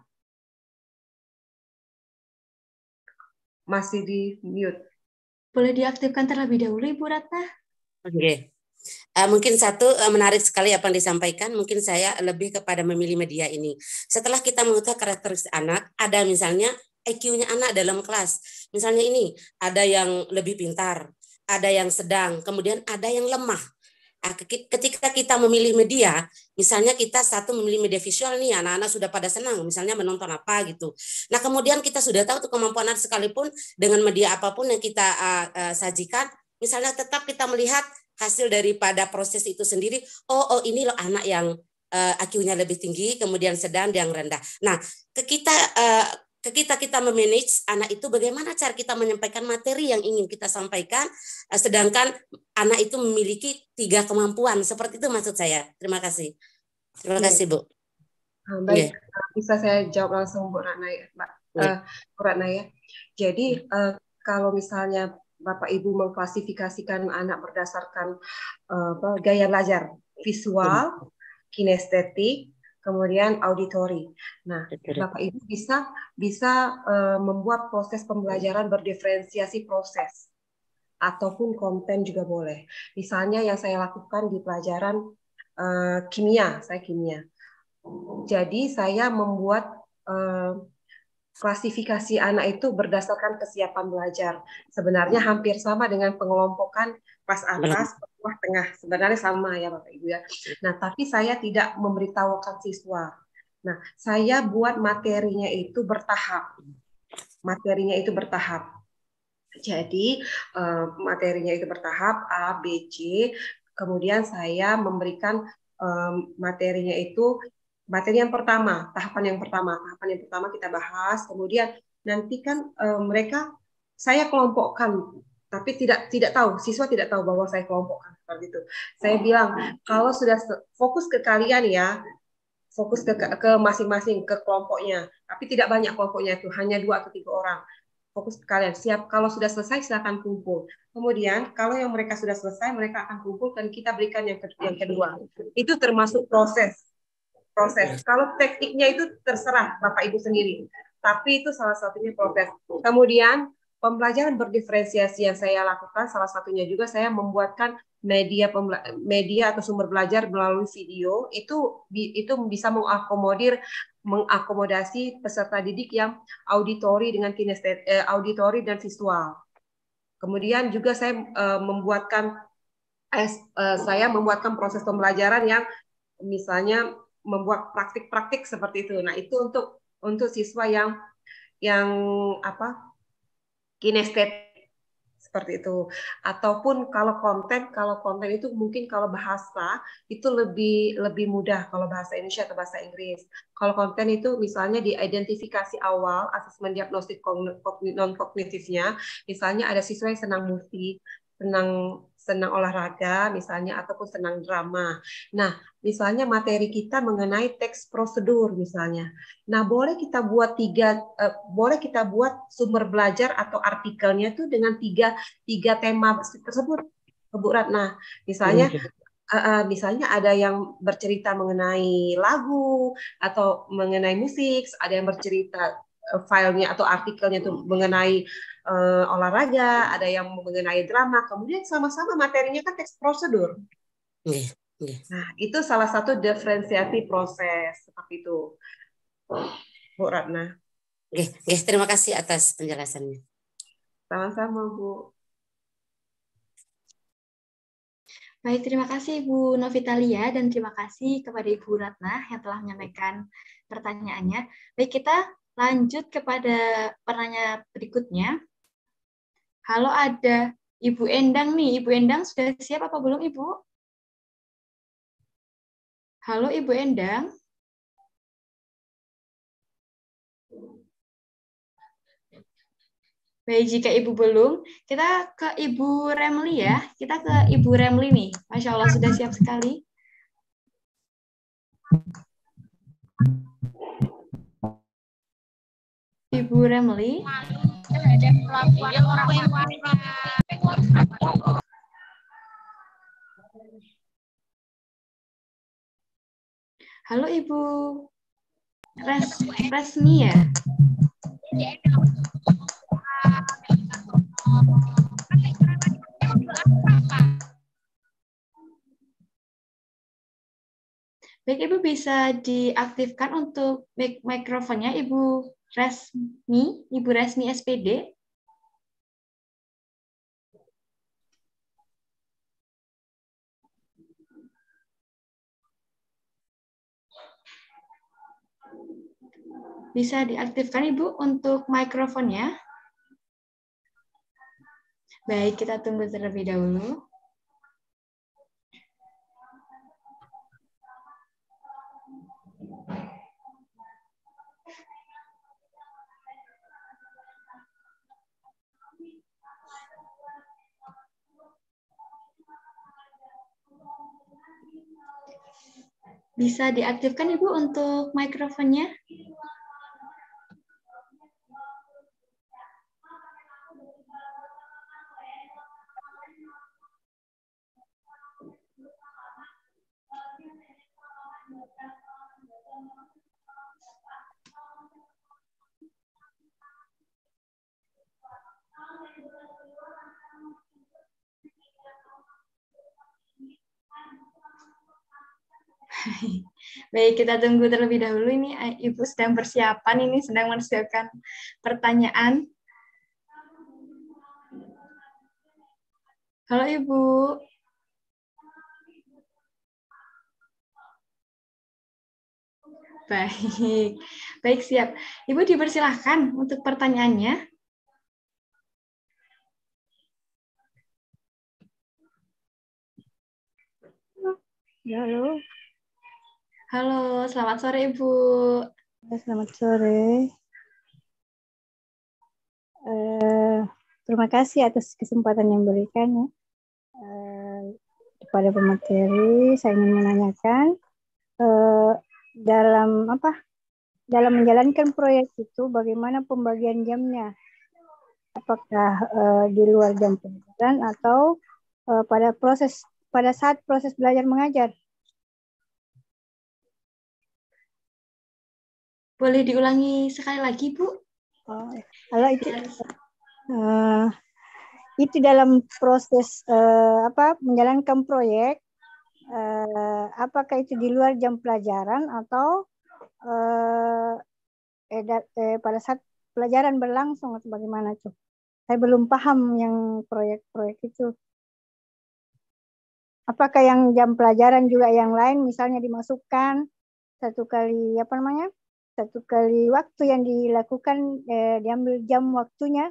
Masih di mute. Boleh diaktifkan terlebih dahulu Ibu Ratna. Oke. Mungkin menarik sekali apa yang disampaikan. Mungkin saya lebih kepada memilih media ini. Setelah kita mengetahui karakteristik anak, ada misalnya IQ-nya anak dalam kelas. Misalnya ini, ada yang lebih pintar, ada yang sedang, kemudian ada yang lemah. Ketika kita memilih media, misalnya kita memilih media visual nih, anak-anak sudah pada senang, misalnya menonton apa gitu. Nah, kemudian kita sudah tahu tuh kemampuan anak sekalipun dengan media apapun yang kita sajikan, misalnya tetap kita melihat hasil daripada proses itu sendiri. Oh ini loh anak yang IQ-nya lebih tinggi, kemudian sedang, yang rendah. Nah, kita memanage anak itu, bagaimana cara kita menyampaikan materi yang ingin kita sampaikan, sedangkan anak itu memiliki 3 kemampuan. Seperti itu maksud saya. Terima kasih. Terima kasih, Bu. Baik, bisa saya jawab langsung Bu Ratna ya, Mbak. Bu Ratna ya. Jadi kalau misalnya Bapak Ibu mengklasifikasikan anak berdasarkan gaya belajar visual, kinestetik, kemudian auditori. Nah, Bapak Ibu bisa membuat proses pembelajaran berdiferensiasi proses ataupun konten juga boleh. Misalnya yang saya lakukan di pelajaran kimia, saya kimia. Jadi saya membuat klasifikasi anak itu berdasarkan kesiapan belajar. Sebenarnya hampir sama dengan pengelompokan kelas atas, bawah, tengah. Sebenarnya sama ya Bapak Ibu ya. Nah, tapi saya tidak memberitahukan siswa. Nah, saya buat materinya itu bertahap. Jadi materinya itu bertahap A, B, C. Kemudian saya memberikan materinya itu materi yang pertama, tahapan yang pertama kita bahas, kemudian nanti kan saya kelompokkan, tapi tidak tahu, siswa tidak tahu bahwa saya kelompokkan seperti itu. Saya bilang, kalau sudah fokus ke kalian ya, fokus ke masing-masing, ke kelompoknya, tapi tidak banyak kelompoknya itu, hanya 2 atau 3 orang. fokus kalian. Siap, kalau sudah selesai silakan kumpul. Kemudian kalau yang mereka sudah selesai, mereka akan kumpul dan kita berikan yang kedua. Itu termasuk proses. Kalau tekniknya itu terserah Bapak Ibu sendiri. Tapi itu salah satunya proses. Kemudian pembelajaran berdiferensiasi yang saya lakukan, salah satunya juga saya membuatkan media atau sumber belajar melalui video. Itu bisa mengakomodasi peserta didik yang auditori dengan auditori dan visual. Kemudian juga saya membuatkan proses pembelajaran yang misalnya membuat praktik-praktik seperti itu. Nah, itu untuk siswa yang kinestetik seperti itu. Ataupun kalau konten itu mungkin kalau bahasa itu lebih mudah kalau bahasa Indonesia atau bahasa Inggris. Kalau konten itu misalnya di identifikasi awal asesmen diagnostik non kognitifnya, misalnya ada siswa yang senang musik, senang olahraga misalnya, ataupun senang drama. Nah, misalnya materi kita mengenai teks prosedur misalnya. Nah, boleh kita buat sumber belajar atau artikelnya tuh dengan tiga tema tersebut, Bu Ratna. Misalnya ada yang bercerita mengenai lagu atau mengenai musik, ada yang bercerita filenya atau artikelnya itu mengenai olahraga, ada yang mengenai drama, kemudian sama-sama materinya kan teks prosedur. Nah, itu salah satu diferensiasi proses seperti itu, Bu Ratna. Terima kasih atas penjelasannya. Sama-sama, Bu. Baik, terima kasih Ibu Novitalia dan terima kasih kepada Ibu Ratna yang telah menyampaikan pertanyaannya. Baik, kita lanjut kepada pertanyaan berikutnya. Halo, ada Ibu Endang nih. Ibu Endang sudah siap apa belum, Ibu? Halo, Ibu Endang. Baik, jika Ibu belum, kita ke Ibu Remli ya. Kita ke Ibu Remli nih. Masya Allah, sudah siap sekali. Ibu Remli. Halo Ibu Resmi ya? Baik, Ibu bisa diaktifkan untuk mikrofonnya Ibu Resmi SPD. Bisa diaktifkan Ibu untuk mikrofonnya. Baik, kita tunggu terlebih dahulu. Bisa diaktifkan Ibu untuk mikrofonnya? Baik, kita tunggu terlebih dahulu. Ini Ibu sedang persiapan, ini sedang mempersiapkan pertanyaan. Halo Ibu. Baik, baik siap. Ibu dipersilahkan untuk pertanyaannya. Halo. Halo, selamat sore Ibu. Selamat sore. Terima kasih atas kesempatan yang diberikan ya. Kepada pemateri, saya ingin menanyakan dalam menjalankan proyek itu bagaimana pembagian jamnya? apakah di luar jam pelajaran atau pada saat proses belajar mengajar? Boleh diulangi sekali lagi, Bu? Oh, kalau itu dalam proses menjalankan proyek, apakah itu di luar jam pelajaran atau pada saat pelajaran berlangsung atau bagaimana tuh? Saya belum paham yang proyek-proyek itu. Apakah yang jam pelajaran juga yang lain, misalnya dimasukkan satu kali waktu yang dilakukan, diambil jam waktunya?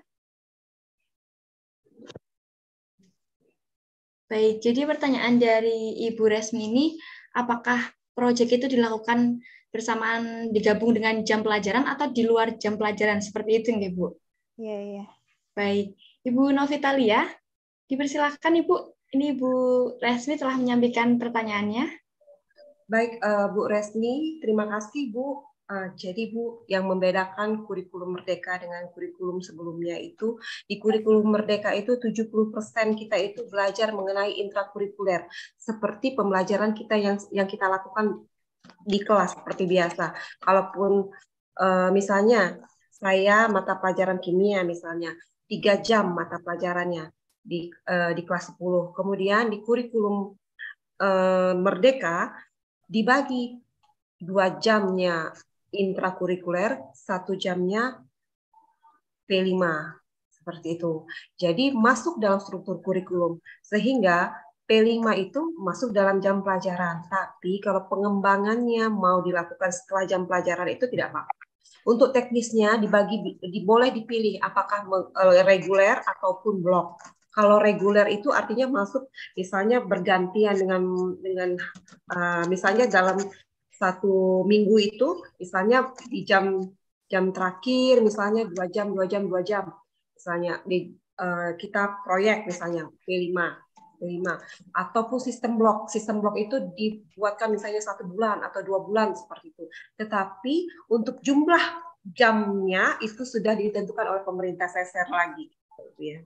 Baik, jadi pertanyaan dari Ibu Resmi ini, apakah proyek itu dilakukan bersamaan digabung dengan jam pelajaran atau di luar jam pelajaran? Seperti itu nggih, Bu? Iya, iya. Baik, Ibu Novitalia, dipersilahkan Ibu. Ini Ibu Resmi telah menyampaikan pertanyaannya. Baik, Bu Resmi, terima kasih Bu. Jadi Bu, yang membedakan kurikulum Merdeka dengan kurikulum sebelumnya itu, di kurikulum Merdeka itu 70% kita itu belajar mengenai intrakurikuler, seperti pembelajaran kita yang kita lakukan di kelas seperti biasa. Kalaupun misalnya saya mata pelajaran kimia misalnya 3 jam mata pelajarannya di kelas 10. Kemudian di kurikulum Merdeka dibagi 2 jamnya intrakurikuler, 1 jamnya P5 seperti itu. Jadi masuk dalam struktur kurikulum sehingga P5 itu masuk dalam jam pelajaran. Tapi kalau pengembangannya mau dilakukan setelah jam pelajaran itu tidak apa-apa. Untuk teknisnya boleh dipilih apakah reguler ataupun blok. Kalau reguler itu artinya masuk misalnya bergantian dengan misalnya dalam 1 minggu itu misalnya di jam terakhir misalnya 2 jam misalnya kita proyek misalnya P5 ataupun sistem blok itu dibuatkan misalnya 1 bulan atau 2 bulan seperti itu. Tetapi untuk jumlah jamnya itu sudah ditentukan oleh pemerintah. Saya share lagi ya.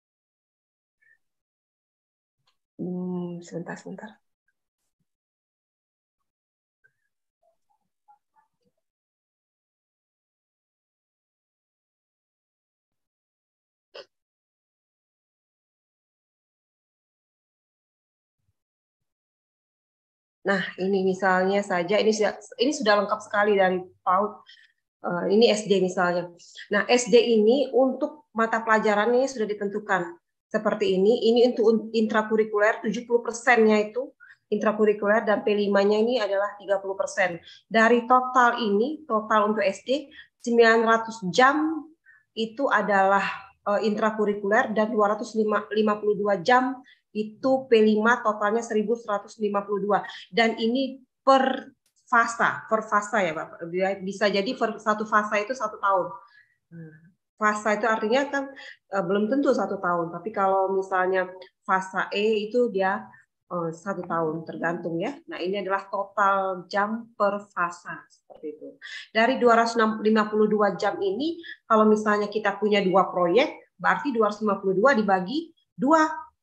Sebentar. Nah, ini misalnya saja ini sudah lengkap sekali dari PAUD. Ini SD misalnya. Nah, SD ini untuk mata pelajarannya sudah ditentukan seperti ini. Ini untuk intrakurikuler 70%-nya itu intrakurikuler dan P5-nya ini adalah 30%. Dari total untuk SD 900 jam itu adalah intrakurikuler dan 252 jam itu P5 totalnya 1152 dan ini per fasa ya Bapak. Bisa jadi satu fasa itu 1 tahun. Fasa itu artinya kan belum tentu 1 tahun, tapi kalau misalnya fasa E itu dia 1 tahun tergantung ya. Nah ini adalah total jam per fasa seperti itu. Dari 252 jam ini kalau misalnya kita punya 2 proyek berarti 252 dibagi 2.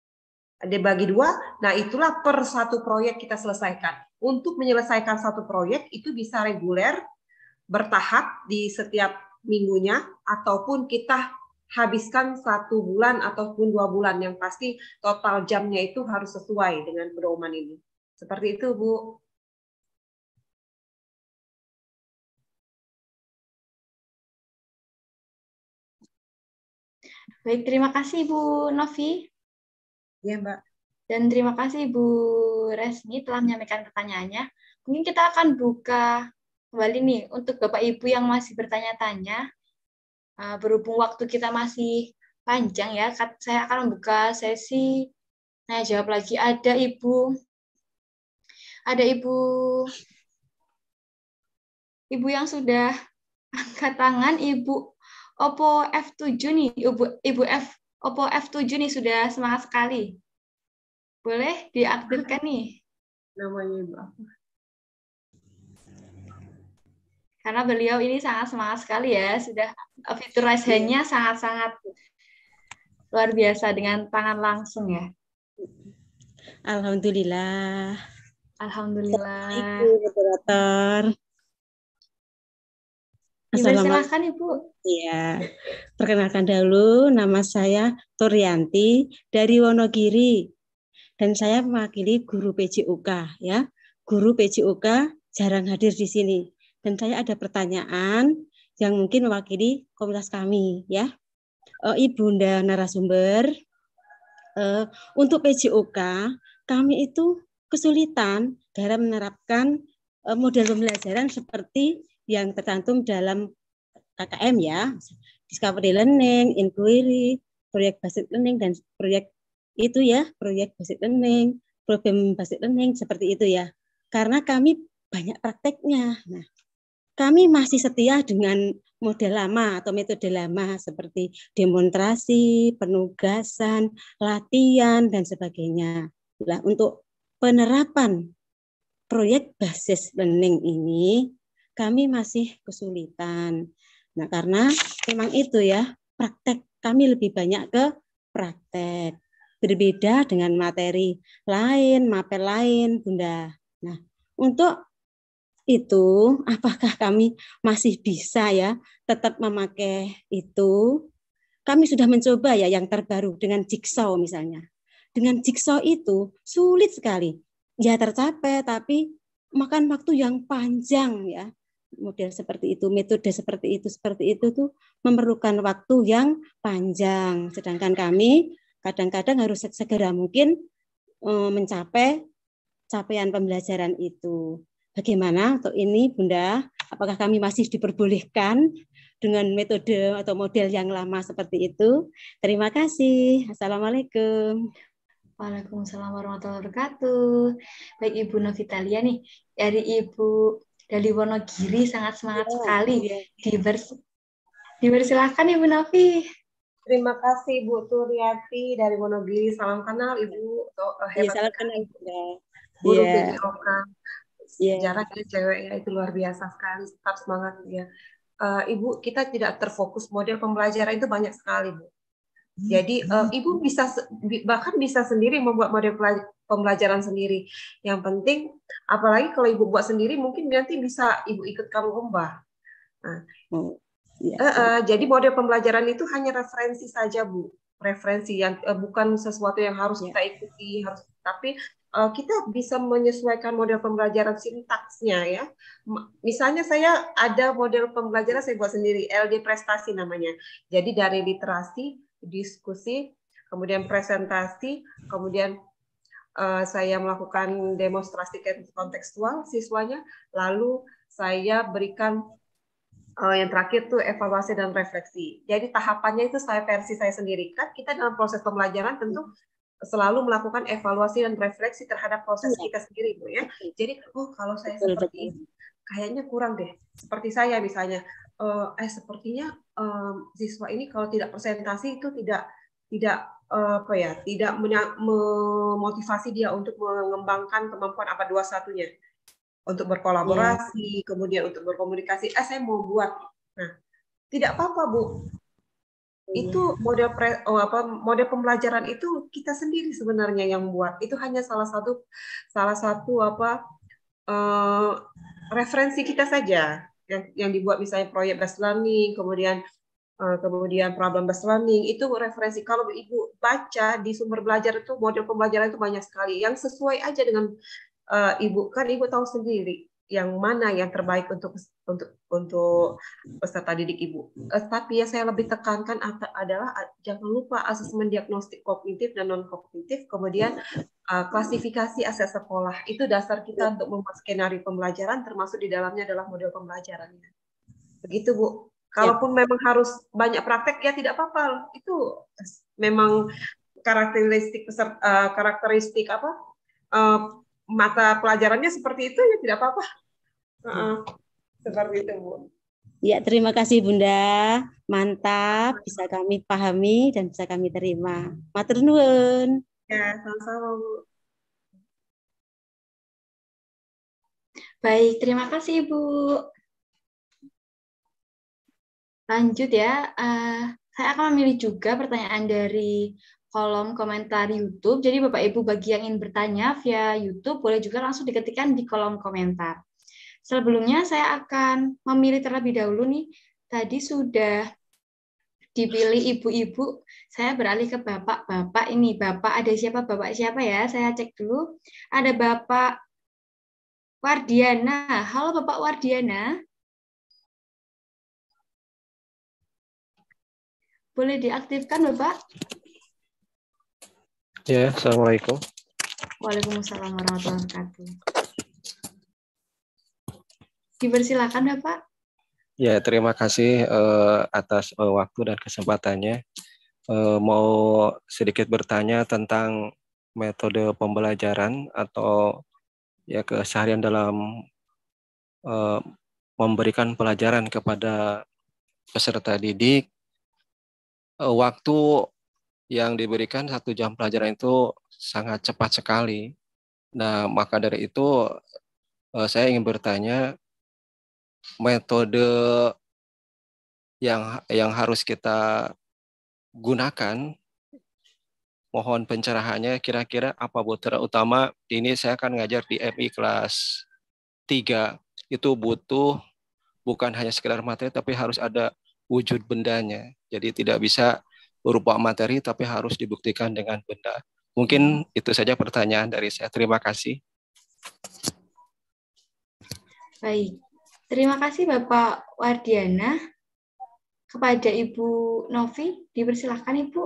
Nah itulah per 1 proyek kita selesaikan. Untuk menyelesaikan 1 proyek itu bisa reguler, bertahap di setiap minggunya, ataupun kita habiskan 1 bulan ataupun 2 bulan. Yang pasti total jamnya itu harus sesuai dengan pedoman ini. Seperti itu, Bu. Baik, terima kasih Bu Novi. Ya, Mbak. Dan terima kasih Bu Resmi telah menyampaikan pertanyaannya. Mungkin kita akan buka kembali nih untuk Bapak Ibu yang masih bertanya-tanya. Berhubung waktu kita masih panjang ya, saya akan membuka sesi Nah, jawab lagi. Ada Ibu yang sudah angkat tangan, Ibu Oppo F7 nih, Ibu Oppo F7 nih sudah semangat sekali. Boleh diaktifkan nih. Namanya Ibu apa? karena beliau ini sangat semangat sekali ya, sudah fitur raise hand-nya sangat-sangat luar biasa dengan tangan langsung ya. Alhamdulillah. Alhamdulillah. Assalamualaikum, moderator. Silakan Ibu. Iya, perkenalkan dahulu, nama saya Turyanti dari Wonogiri dan saya mewakili guru PJUK ya. Guru PJUK jarang hadir di sini dan saya ada pertanyaan yang mungkin mewakili komunitas kami ya. Ibunda narasumber, untuk PJUK kami itu kesulitan dalam menerapkan model pembelajaran seperti yang tercantum dalam KKM ya, discovery learning, inquiry, proyek basic learning dan proyek itu ya, proyek basic learning, problem basic learning seperti itu ya. Karena kami banyak prakteknya. Nah, kami masih setia dengan model lama atau metode lama seperti demonstrasi, penugasan, latihan dan sebagainya. Nah, untuk penerapan proyek basis learning ini kami masih kesulitan. Nah, karena memang itu ya, praktek kami lebih banyak ke praktek. Berbeda dengan materi lain, mapel lain, Bunda. Nah, untuk itu apakah kami masih bisa ya tetap memakai itu? Kami sudah mencoba ya yang terbaru dengan jigsaw misalnya. Dengan jigsaw itu sulit sekali. Ya tercapai tapi makan waktu yang panjang ya. Model seperti itu, metode seperti itu tuh memerlukan waktu yang panjang. Sedangkan kami kadang-kadang harus segera mungkin mencapai capaian pembelajaran itu. Bagaimana untuk ini, Bunda? Apakah kami masih diperbolehkan dengan metode atau model yang lama seperti itu? Terima kasih. Assalamualaikum. Waalaikumsalam warahmatullahi wabarakatuh. Baik Ibu Novitalia nih, dari Ibu dari Wonogiri sangat semangat sekali. Dipersilahkan Ibu Novi. Terima kasih Bu Turyati dari Wonogiri. Salam kenal Ibu. Hebat salam sekali. kenal. Guru PJOK. Sejarahnya cewek ya, itu luar biasa sekali. Tetap semangat ya. Ibu, kita tidak terfokus model pembelajaran itu banyak sekali Bu. Jadi Ibu bahkan bisa sendiri membuat model pembelajaran sendiri. Yang penting, apalagi kalau Ibu buat sendiri, mungkin nanti bisa Ibu ikut kamu lomba. Nah, jadi model pembelajaran itu hanya referensi saja Bu, referensi yang bukan sesuatu yang harus kita ikuti, tapi kita bisa menyesuaikan model pembelajaran sintaksnya ya. Misalnya saya ada model pembelajaran saya buat sendiri, LD prestasi namanya. Jadi dari literasi, diskusi, kemudian presentasi, kemudian saya melakukan demonstrasi kontekstual siswanya, lalu saya berikan yang terakhir tuh evaluasi dan refleksi. Jadi tahapannya itu versi saya sendiri. Kan kita dalam proses pembelajaran tentu selalu melakukan evaluasi dan refleksi terhadap proses kita sendiri, Bu ya. Jadi, kalau saya seperti ini, kayaknya kurang deh. Seperti saya misalnya, sepertinya siswa ini kalau tidak presentasi itu tidak memotivasi dia untuk mengembangkan kemampuan apa 21-nya. Untuk berkolaborasi, kemudian untuk berkomunikasi, saya mau buat. Nah, tidak apa-apa, Bu. Itu model pembelajaran itu kita sendiri sebenarnya yang buat. Itu hanya salah satu referensi kita saja yang dibuat, misalnya proyek based learning, kemudian problem based learning, itu referensi. Kalau Ibu baca di sumber belajar itu model pembelajaran itu banyak sekali yang sesuai aja dengan Ibu, kan Ibu tahu sendiri yang mana yang terbaik untuk peserta didik Ibu. Tapi yang saya lebih tekankan adalah jangan lupa asesmen diagnostik kognitif dan non kognitif, kemudian klasifikasi aset sekolah. Itu dasar kita untuk membuat skenario pembelajaran, termasuk di dalamnya adalah model pembelajarannya. Begitu Bu. Kalaupun memang harus banyak praktek ya tidak apa-apa. Itu memang karakteristik mata pelajarannya seperti itu ya tidak apa-apa. Seperti itu Bu. Ya, terima kasih Bunda. Mantap, bisa kami pahami dan bisa kami terima. Matur nuwun. Ya, sama-sama Bu. Baik, terima kasih Ibu. lanjut ya. Saya akan memilih juga pertanyaan dari kolom komentar YouTube. Jadi Bapak Ibu bagi yang ingin bertanya via YouTube boleh juga langsung diketikkan di kolom komentar. Sebelumnya saya akan memilih terlebih dahulu nih. Tadi sudah dipilih ibu-ibu, saya beralih ke bapak-bapak ini. Bapak ada siapa? Bapak siapa ya? Saya cek dulu. Ada Bapak Wardiana. Halo Bapak Wardiana. Boleh diaktifkan Bapak? Ya, Assalamualaikum. Waalaikumsalam warahmatullahi wabarakatuh. Dipersilakan Bapak. Ya, terima kasih atas waktu dan kesempatannya. Mau sedikit bertanya tentang metode pembelajaran atau ya keseharian dalam memberikan pelajaran kepada peserta didik. Waktu yang diberikan 1 jam pelajaran itu sangat cepat sekali. Nah, maka dari itu saya ingin bertanya metode yang harus kita gunakan, mohon pencerahannya, kira-kira apa Bu? Terutama ini saya akan ngajar di MI kelas 3, itu butuh bukan hanya sekedar materi tapi harus ada wujud bendanya. Jadi tidak bisa berupa materi tapi harus dibuktikan dengan benda. Mungkin itu saja pertanyaan dari saya. Terima kasih. Baik. Terima kasih Bapak Wardiana. Kepada Ibu Novi, dipersilakan Ibu.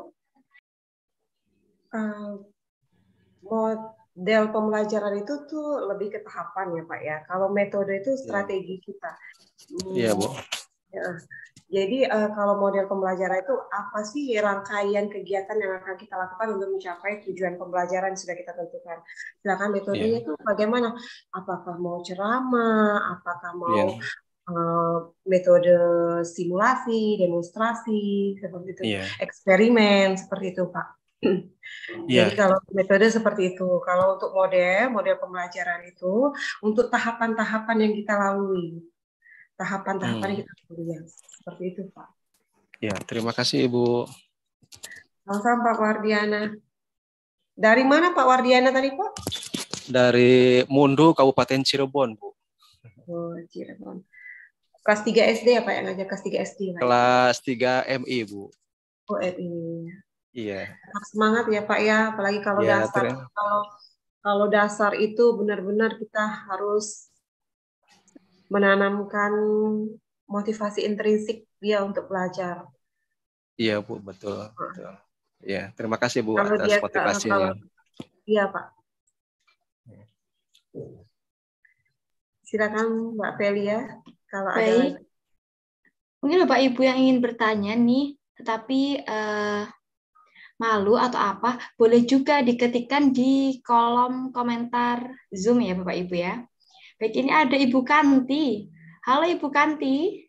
Model pembelajaran itu tuh lebih ke tahapan ya Pak ya. Kalau metode itu strategi kita. Iya Bu. Ya. Jadi kalau model pembelajaran itu apa sih rangkaian kegiatan yang akan kita lakukan untuk mencapai tujuan pembelajaran yang sudah kita tentukan. Silakan metodenya itu bagaimana? Apakah mau ceramah, apakah mau metode simulasi, demonstrasi, seperti itu, eksperimen seperti itu Pak. Jadi kalau metode seperti itu, kalau untuk model pembelajaran itu untuk tahapan-tahapan yang kita lalui, tahapan-tahapan yang kita lalui, seperti itu Pak. Ya, terima kasih Ibu. Sama-sama Pak Wardiana. Dari mana Pak Wardiana tadi Pak? Dari Mundu, Kabupaten Cirebon Bu. Oh, Cirebon. Kelas 3 SD ya Pak yang ngajar kelas 3 SD Pak? Kelas 3 MI Bu. Oh MI. Iya. Semangat ya Pak ya, apalagi kalau dasar. Kalau dasar itu benar-benar kita harus menanamkan motivasi intrinsik dia untuk belajar. Iya Bu, betul. Ya, terima kasih Bu atas motivasinya. Iya Pak. Silakan Mbak Velia kalau ada. Mungkin Bapak Ibu yang ingin bertanya nih, tetapi malu atau apa, boleh juga diketikkan di kolom komentar Zoom ya Bapak Ibu ya. Baik, ini ada Ibu Kanti. Halo Ibu Kanti.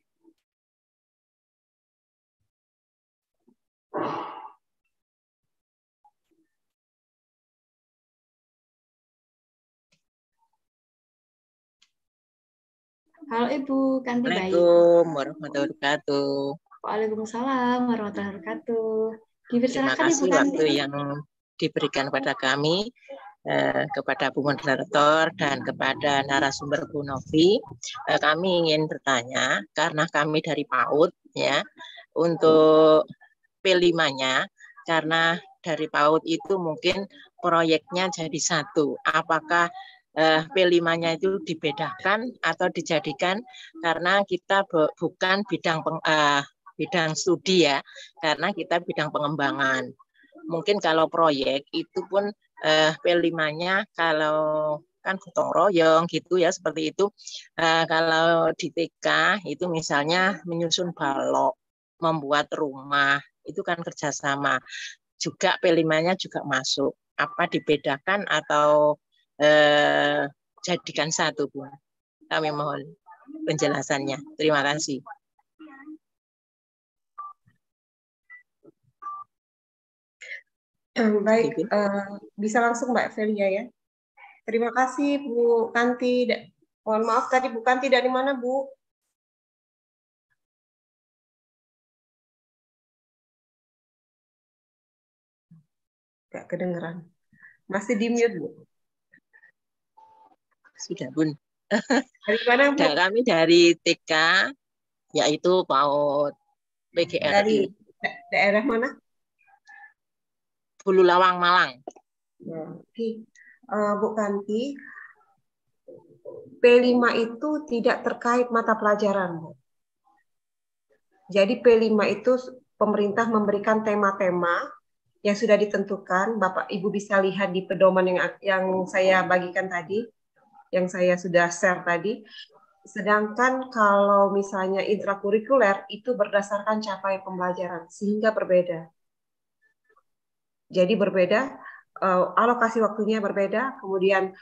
Halo Ibu Kanti. Assalamualaikum warahmatullahi wabarakatuh. Waalaikumsalam warahmatullahi wabarakatuh. Terima kasih waktu yang diberikan kepada kami, kepada Bu Moderator dan kepada narasumber Bu Novi. Kami ingin bertanya karena kami dari PAUD ya, untuk P5-nya, karena dari PAUD itu mungkin proyeknya jadi satu. Apakah P5-nya itu dibedakan atau dijadikan karena kita bukan bidang studi ya, karena kita bidang pengembangan. Mungkin kalau proyek itu pun P5-nya kalau kan gotong royong gitu ya, seperti itu. Kalau di TK itu misalnya menyusun balok, membuat rumah, itu kan kerjasama. Juga P5-nya juga masuk. Apa dibedakan atau jadikan satu Bu? Kami mohon penjelasannya. Terima kasih. Baik, bisa langsung Mbak Velia ya. Terima kasih Bu Kanti. Mohon maaf tadi Bu Kanti dari mana Bu? Nggak kedengeran. Masih di mute, Bu. Sudah, Bun. Dari mana, Bu? Kami dari TK, yaitu PAUD Dari PGRI, daerah mana? Bulu Lawang, Malang. Oke. Bu Kanti, P5 itu tidak terkait mata pelajaran, Bu. Jadi P5 itu pemerintah memberikan tema-tema yang sudah ditentukan. Bapak Ibu bisa lihat di pedoman yang saya bagikan tadi, yang saya sudah share tadi. Sedangkan kalau misalnya intrakurikuler itu berdasarkan capaian pembelajaran, sehingga berbeda. Jadi berbeda, alokasi waktunya berbeda, kemudian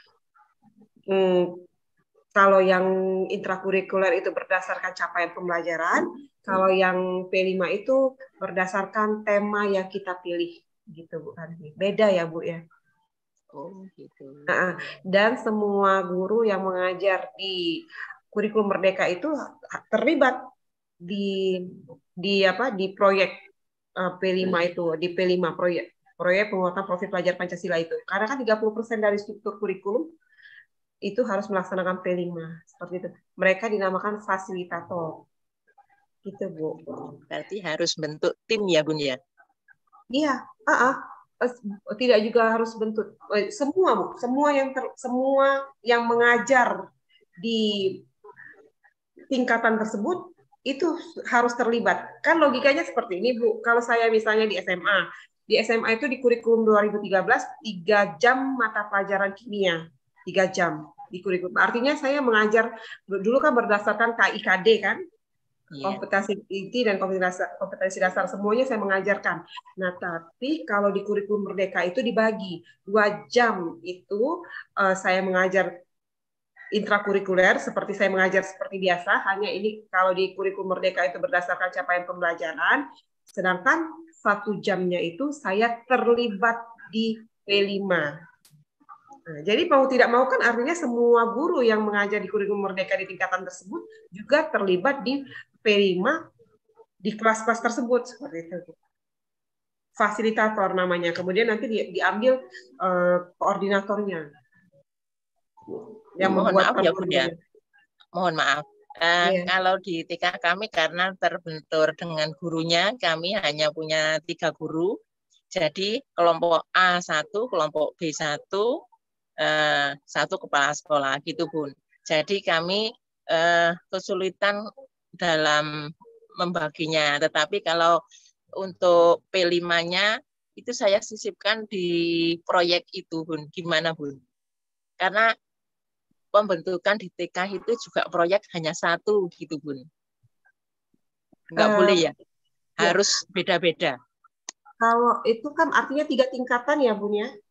kalau yang intrakurikuler itu berdasarkan capaian pembelajaran, kalau yang P5 itu berdasarkan tema yang kita pilih, gitu Bu Kanti. Beda ya Bu ya. Oh, gitu. Dan semua guru yang mengajar di kurikulum Merdeka itu terlibat di proyek P5 itu, di P5 proyek penguatan profil pelajar Pancasila itu. Karena kan 30% dari struktur kurikulum itu harus melaksanakan P5 seperti itu. Mereka dinamakan fasilitator. Gitu, Bu. Berarti harus bentuk tim ya, Bun ya? Iya, tidak juga harus bentuk semua, Bu. Semua yang mengajar di tingkatan tersebut itu harus terlibat. Kan logikanya seperti ini, Bu. Kalau saya misalnya di SMA itu di kurikulum 2013 3 jam mata pelajaran kimia. 3 jam di kurikulum. Artinya saya mengajar dulu kan berdasarkan KIKD kan, kompetensi inti dan kompetensi dasar semuanya saya mengajarkan. Nah, tapi kalau di kurikulum Merdeka itu dibagi 2 jam itu saya mengajar intrakurikuler seperti saya mengajar seperti biasa. Hanya ini kalau di kurikulum Merdeka itu berdasarkan capaian pembelajaran, sedangkan 1 jamnya itu saya terlibat di P5. Nah, jadi mau tidak mau kan artinya semua guru yang mengajar di kurikulum Merdeka di tingkatan tersebut juga terlibat di P5 di kelas-kelas tersebut seperti itu. Fasilitator namanya. Kemudian nanti diambil koordinatornya yang Mohon membuat maaf ya, Bun ya. Mohon maaf. Kalau di TK kami karena terbentur dengan gurunya, kami hanya punya 3 guru. Jadi kelompok A1, kelompok B1, 1 kepala sekolah gitu, Bun. Jadi kami kesulitan dalam membaginya. Tetapi kalau untuk P5-nya itu saya sisipkan di proyek itu, Bun. Gimana, Bun? Karena pembentukan di TK itu juga proyek hanya 1 gitu, Bun. Enggak boleh ya? Harus beda-beda. Kalau itu kan artinya 3 tingkatan ya, Bun ya?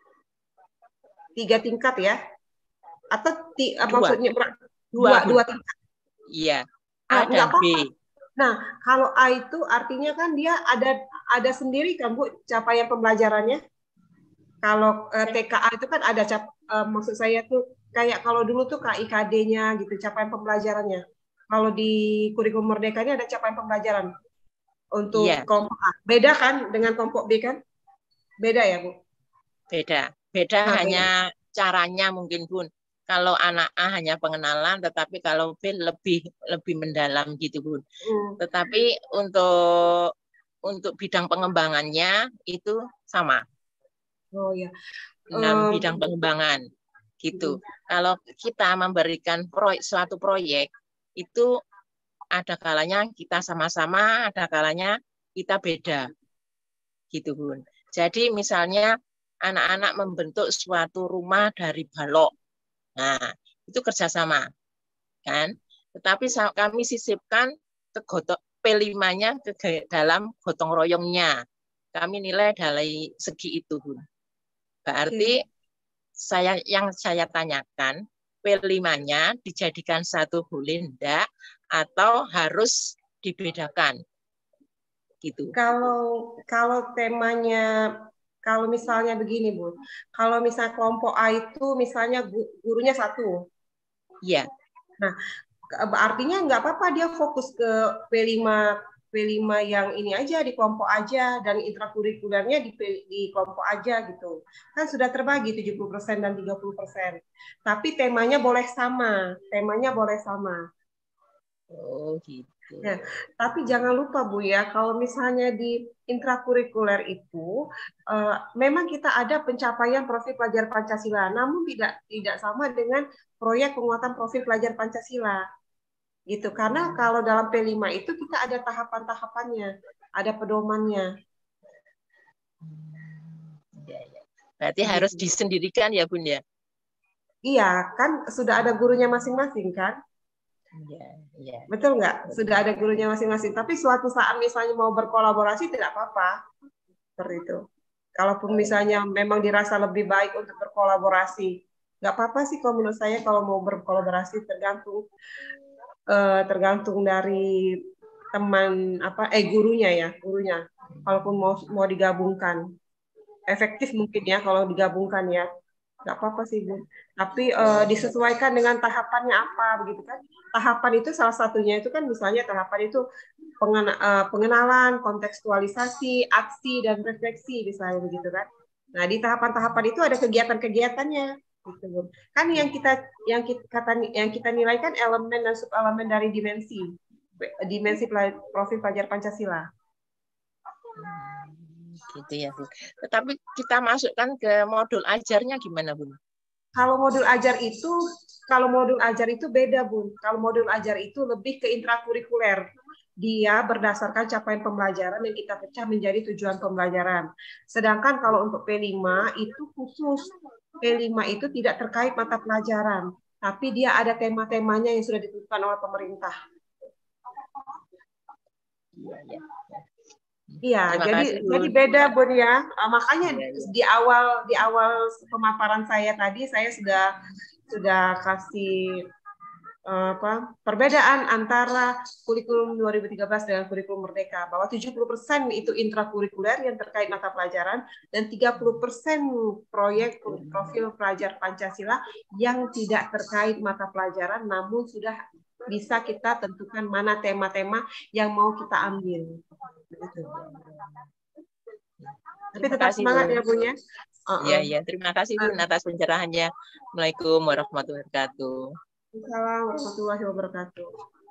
3 tingkat ya? Atau maksudnya 2 tingkat? Iya, A dan B. Nah, kalau A itu artinya kan dia ada sendiri kan, Bu, capaian pembelajarannya. Kalau TKA itu kan ada maksud saya tuh kayak kalau dulu tuh KIKD-nya gitu, capaian pembelajarannya. Kalau di kurikulum Merdeka ini ada capaian pembelajaran untuk kelompok A. Beda kan dengan kelompok B kan? Beda ya, Bu? Beda hanya caranya mungkin, Bun. Kalau anak A hanya pengenalan, tetapi kalau B lebih mendalam gitu, Bun. Tetapi untuk bidang pengembangannya itu sama. Oh ya. 6 bidang pengembangan gitu. Kalau kita memberikan suatu proyek itu ada kalanya kita sama-sama, ada kalanya kita beda. Gitu, Bun. Jadi misalnya anak-anak membentuk suatu rumah dari balok. Nah, itu kerjasama. Kan? Tetapi kami sisipkan ke P5-nya ke dalam gotong royongnya. Kami nilai dari segi itu, Bun. Berarti yang saya tanyakan, P5-nya dijadikan 1 boleh enggak atau harus dibedakan? Gitu. Kalau temanya, kalau misalnya begini, Bu. Kalau misalnya kelompok A itu misalnya gurunya 1. Iya. Nah, artinya nggak apa-apa dia fokus ke P5 P5 yang ini aja di kelompok aja dan intrakurikulernya di kelompok aja gitu. Kan sudah terbagi 70% dan 30%. Tapi temanya boleh sama, Oh gitu. Nah, tapi jangan lupa Bu ya, kalau misalnya di intrakurikuler itu memang kita ada pencapaian profil pelajar Pancasila, namun tidak sama dengan proyek penguatan profil pelajar Pancasila. Gitu. Karena kalau dalam P5 itu kita ada tahapan-tahapannya, ada pedomannya. Berarti harus disendirikan ya Bun ya? Iya, kan sudah ada gurunya masing-masing kan? Iya. Betul nggak? Sudah ada gurunya masing-masing. Tapi suatu saat misalnya mau berkolaborasi tidak apa-apa. Seperti itu. Kalaupun misalnya memang dirasa lebih baik untuk berkolaborasi, nggak apa-apa sih kalau menurut saya kalau mau berkolaborasi tergantung dari teman gurunya. Kalaupun mau digabungkan, efektif mungkin ya kalau digabungkan ya, nggak apa-apa sih Bu. Tapi disesuaikan dengan tahapannya apa begitu kan? Tahapan itu salah satunya itu kan misalnya tahapan itu pengenalan, kontekstualisasi, aksi dan refleksi misalnya begitu kan. Nah di tahapan-tahapan itu ada kegiatan-kegiatannya. Gitu. Kan yang kita nilai kan elemen dan subelemen dari dimensi profil pelajar Pancasila. Gitu ya Bu. Tetapi kita masukkan ke modul ajarnya gimana Bu? Kalau modul ajar itu beda Bu. Kalau modul ajar itu lebih ke intrakurikuler. Dia berdasarkan capaian pembelajaran yang kita pecah menjadi tujuan pembelajaran. Sedangkan kalau untuk P5 itu khusus. P5 itu tidak terkait mata pelajaran, tapi dia ada tema-temanya yang sudah ditentukan oleh pemerintah. Iya, jadi beda Bun ya. Makanya di awal pemaparan saya tadi saya sudah kasih perbedaan antara kurikulum 2013 dengan kurikulum Merdeka, bahwa 70% itu intrakurikuler yang terkait mata pelajaran dan 30% proyek profil pelajar Pancasila yang tidak terkait mata pelajaran namun sudah bisa kita tentukan mana tema-tema yang mau kita ambil. Tapi tetap semangat ya Bun ya. Iya, terima kasih Bun atas pencerahannya. Assalamualaikum warahmatullahi wabarakatuh. Assalamualaikum warahmatullahi wabarakatuh.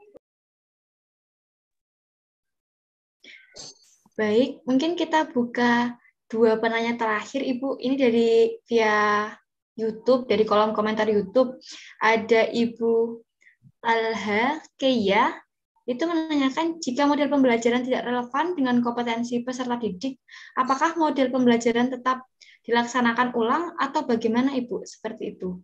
Baik, mungkin kita buka 2 penanya terakhir, Ibu. Ini dari via YouTube, dari kolom komentar YouTube. Ada Ibu Alha Keya, itu menanyakan jika model pembelajaran tidak relevan dengan kompetensi peserta didik, apakah model pembelajaran tetap dilaksanakan ulang atau bagaimana Ibu? Seperti itu.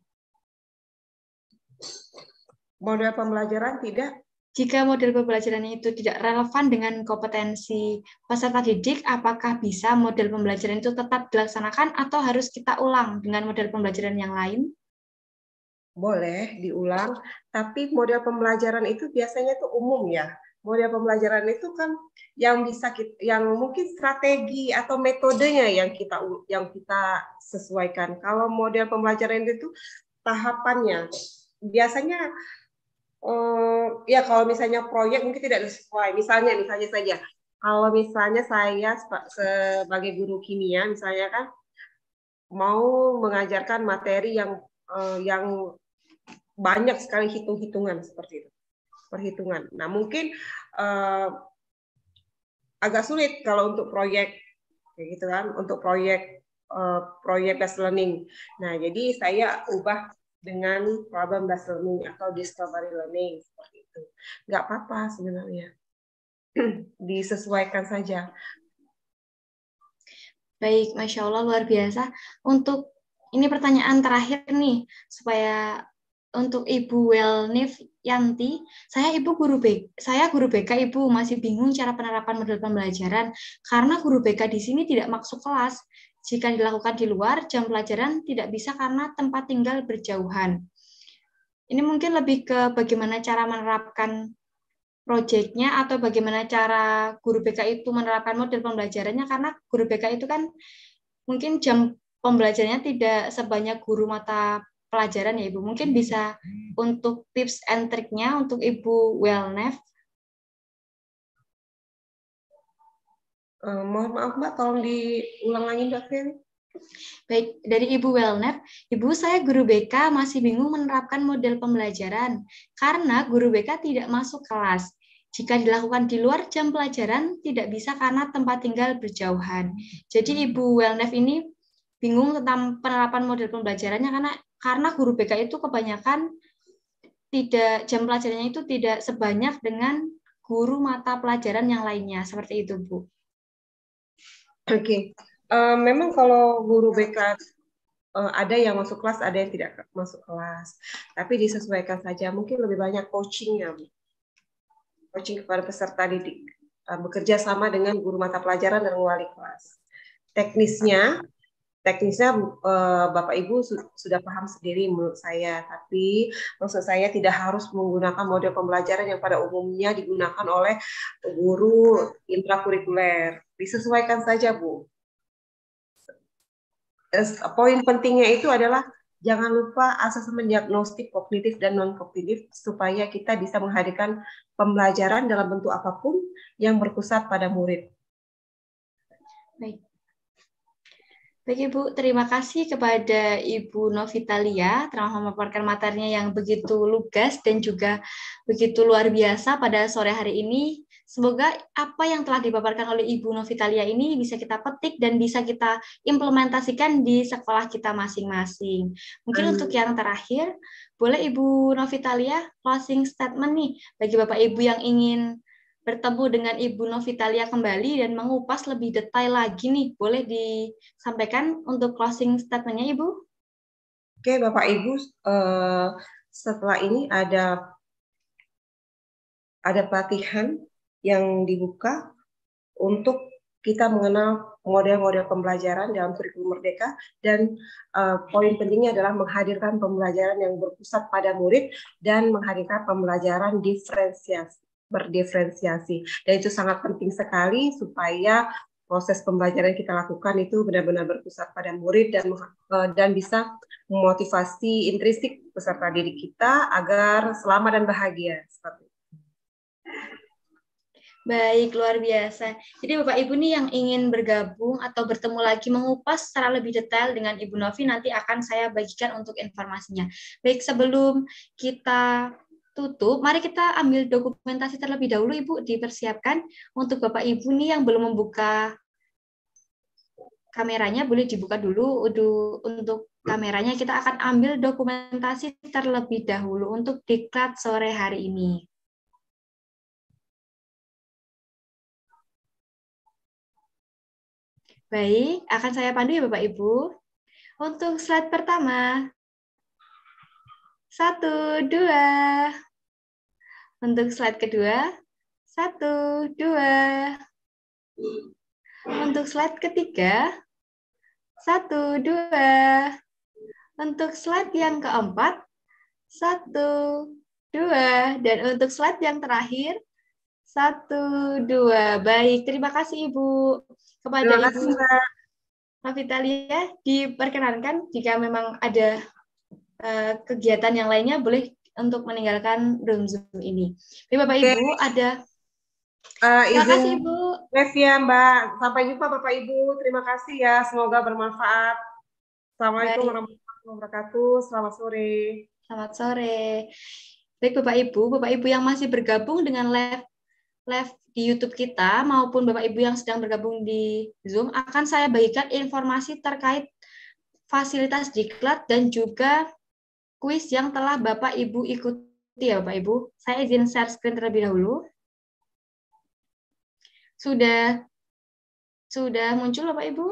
Model pembelajaran tidak? Jika model pembelajaran itu tidak relevan dengan kompetensi peserta didik, apakah bisa model pembelajaran itu tetap dilaksanakan atau harus kita ulang dengan model pembelajaran yang lain? Boleh diulang, tapi model pembelajaran itu biasanya tuh umum ya. Model pembelajaran itu kan yang mungkin strategi atau metodenya yang kita sesuaikan. Kalau model pembelajaran itu tahapannya biasanya ya kalau misalnya proyek mungkin tidak sesuai. Misalnya saja, kalau misalnya saya sebagai guru kimia misalnya kan mau mengajarkan materi yang banyak sekali hitung-hitungan seperti itu, perhitungan. Nah mungkin agak sulit kalau untuk proyek kayak gitu kan, untuk proyek based learning. Nah jadi saya ubah dengan problem based learning atau discovery learning seperti itu. Nggak apa-apa sebenarnya, disesuaikan saja. Baik, Masya Allah, luar biasa. Untuk ini pertanyaan terakhir nih, supaya untuk Ibu Welnif Yanti, saya guru BK Ibu, masih bingung cara penerapan model pembelajaran karena guru BK di sini tidak masuk kelas. Jika dilakukan di luar, jam pelajaran tidak bisa karena tempat tinggal berjauhan. Ini mungkin lebih ke bagaimana cara menerapkan proyeknya atau bagaimana cara guru BK itu menerapkan model pembelajarannya, karena guru BK itu kan mungkin jam pembelajarannya tidak sebanyak guru mata pelajaran ya Ibu. Mungkin bisa untuk tips and triknya untuk Ibu Welnef. Mohon maaf Mbak, tolong diulang lagi Mbak Ferry. Baik, dari Ibu Welnet, Ibu, saya guru BK masih bingung menerapkan model pembelajaran karena guru BK tidak masuk kelas. Jika dilakukan di luar jam pelajaran, tidak bisa karena tempat tinggal berjauhan. Jadi Ibu Welnet ini bingung tentang penerapan model pembelajarannya karena guru BK itu kebanyakan jam pelajarannya itu tidak sebanyak dengan guru mata pelajaran yang lainnya. Seperti itu, Bu. Oke. Memang kalau guru BK ada yang masuk kelas, ada yang tidak masuk kelas. Tapi disesuaikan saja. Mungkin lebih banyak coaching-nya, Bu. Coaching kepada peserta didik. Bekerja sama dengan guru mata pelajaran dan wali kelas. Teknisnya Bapak Ibu sudah paham sendiri menurut saya. Tapi maksud saya tidak harus menggunakan model pembelajaran yang pada umumnya digunakan oleh guru intrakurikuler. Disesuaikan saja, Bu. Poin pentingnya itu adalah jangan lupa asesmen diagnostik kognitif dan non-kognitif supaya kita bisa menghadirkan pembelajaran dalam bentuk apapun yang berpusat pada murid. Baik. Baik Ibu, terima kasih kepada Ibu Novitalia telah memaparkan materinya yang begitu lugas dan juga begitu luar biasa pada sore hari ini. Semoga apa yang telah dipaparkan oleh Ibu Novitalia ini bisa kita petik dan bisa kita implementasikan di sekolah kita masing-masing. Mungkin untuk yang terakhir, boleh Ibu Novitalia closing statement nih bagi Bapak Ibu yang ingin bertemu dengan Ibu Novitalia kembali dan mengupas lebih detail lagi nih. Boleh disampaikan untuk closing statement-nya, Ibu? Oke, Bapak Ibu, setelah ini ada pelatihan yang dibuka untuk kita mengenal model-model pembelajaran dalam kurikulum Merdeka dan poin pentingnya adalah menghadirkan pembelajaran yang berpusat pada murid dan menghadirkan pembelajaran berdiferensiasi. Dan itu sangat penting sekali supaya proses pembelajaran yang kita lakukan itu benar-benar berpusat pada murid dan bisa memotivasi intrinsik peserta didik kita agar selamat dan bahagia. Seperti itu. Baik, luar biasa. Jadi Bapak Ibu nih yang ingin bergabung atau bertemu lagi mengupas secara lebih detail dengan Ibu Novi nanti akan saya bagikan untuk informasinya. Baik, sebelum kita tutup, mari kita ambil dokumentasi terlebih dahulu Ibu, dipersiapkan untuk Bapak Ibu nih yang belum membuka kameranya, boleh dibuka dulu untuk kameranya. Kita akan ambil dokumentasi terlebih dahulu untuk diklat sore hari ini. Baik, akan saya pandu ya Bapak Ibu. Untuk slide pertama. 1, 2. Untuk slide kedua. 1, 2. Untuk slide ketiga. 1, 2. Untuk slide yang keempat. 1, 2. Dan untuk slide yang terakhir. 1, 2. Baik, terima kasih Ibu. Kepada Ibu Novitalia, diperkenankan jika memang ada kegiatan yang lainnya boleh untuk meninggalkan room Zoom ini. Baik, Bapak Ibu, ada terima kasih Ibu. Ya Mbak, sampai jumpa Bapak Ibu. Terima kasih ya, semoga bermanfaat. Assalamualaikum warahmatullahi wabarakatuh. Selamat sore. Selamat sore. Baik Bapak Ibu yang masih bergabung dengan live di YouTube kita maupun Bapak Ibu yang sedang bergabung di Zoom, akan saya bagikan informasi terkait fasilitas diklat dan juga kuis yang telah Bapak Ibu ikuti ya Bapak Ibu. Saya izin share screen terlebih dahulu. Sudah muncul Bapak Ibu?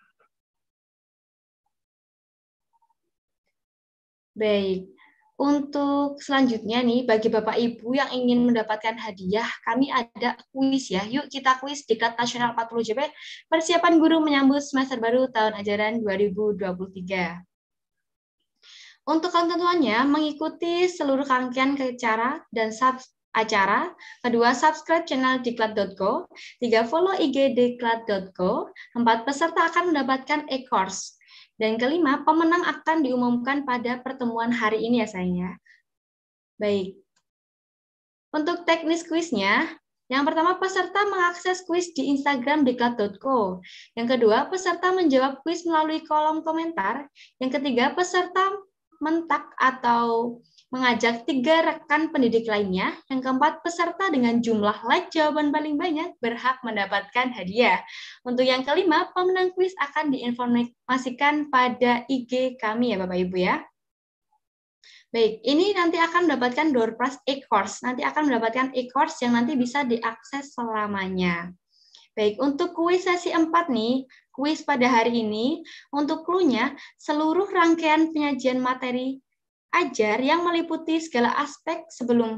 Baik. Untuk selanjutnya nih, bagi Bapak Ibu yang ingin mendapatkan hadiah, kami ada kuis ya. Yuk kita kuis Diklat Nasional 40 JP, persiapan guru menyambut semester baru tahun ajaran 2023. Untuk ketentuannya, mengikuti seluruh rangkaian acara dan acara, kedua, subscribe channel diklat.go, 3, follow IG diklat.go, 4, peserta akan mendapatkan e-course. Dan kelima, pemenang akan diumumkan pada pertemuan hari ini ya sayangnya. Baik. Untuk teknis kuisnya, Yang pertama, peserta mengakses kuis di Instagram diklat.co. Yang kedua, peserta menjawab kuis melalui kolom komentar. Yang ketiga, peserta mentak atau mengajak 3 rekan pendidik lainnya. Yang keempat, peserta dengan jumlah like jawaban paling banyak berhak mendapatkan hadiah. Untuk yang kelima, pemenang kuis akan diinformasikan pada IG kami ya Bapak Ibu ya. Baik, ini nanti akan mendapatkan door prize e-course. Nanti akan mendapatkan e-course yang nanti bisa diakses selamanya. Baik, untuk kuis sesi 4 nih, kuis pada hari ini, untuk clue-nya, seluruh rangkaian penyajian materi ajar yang meliputi segala aspek sebelum.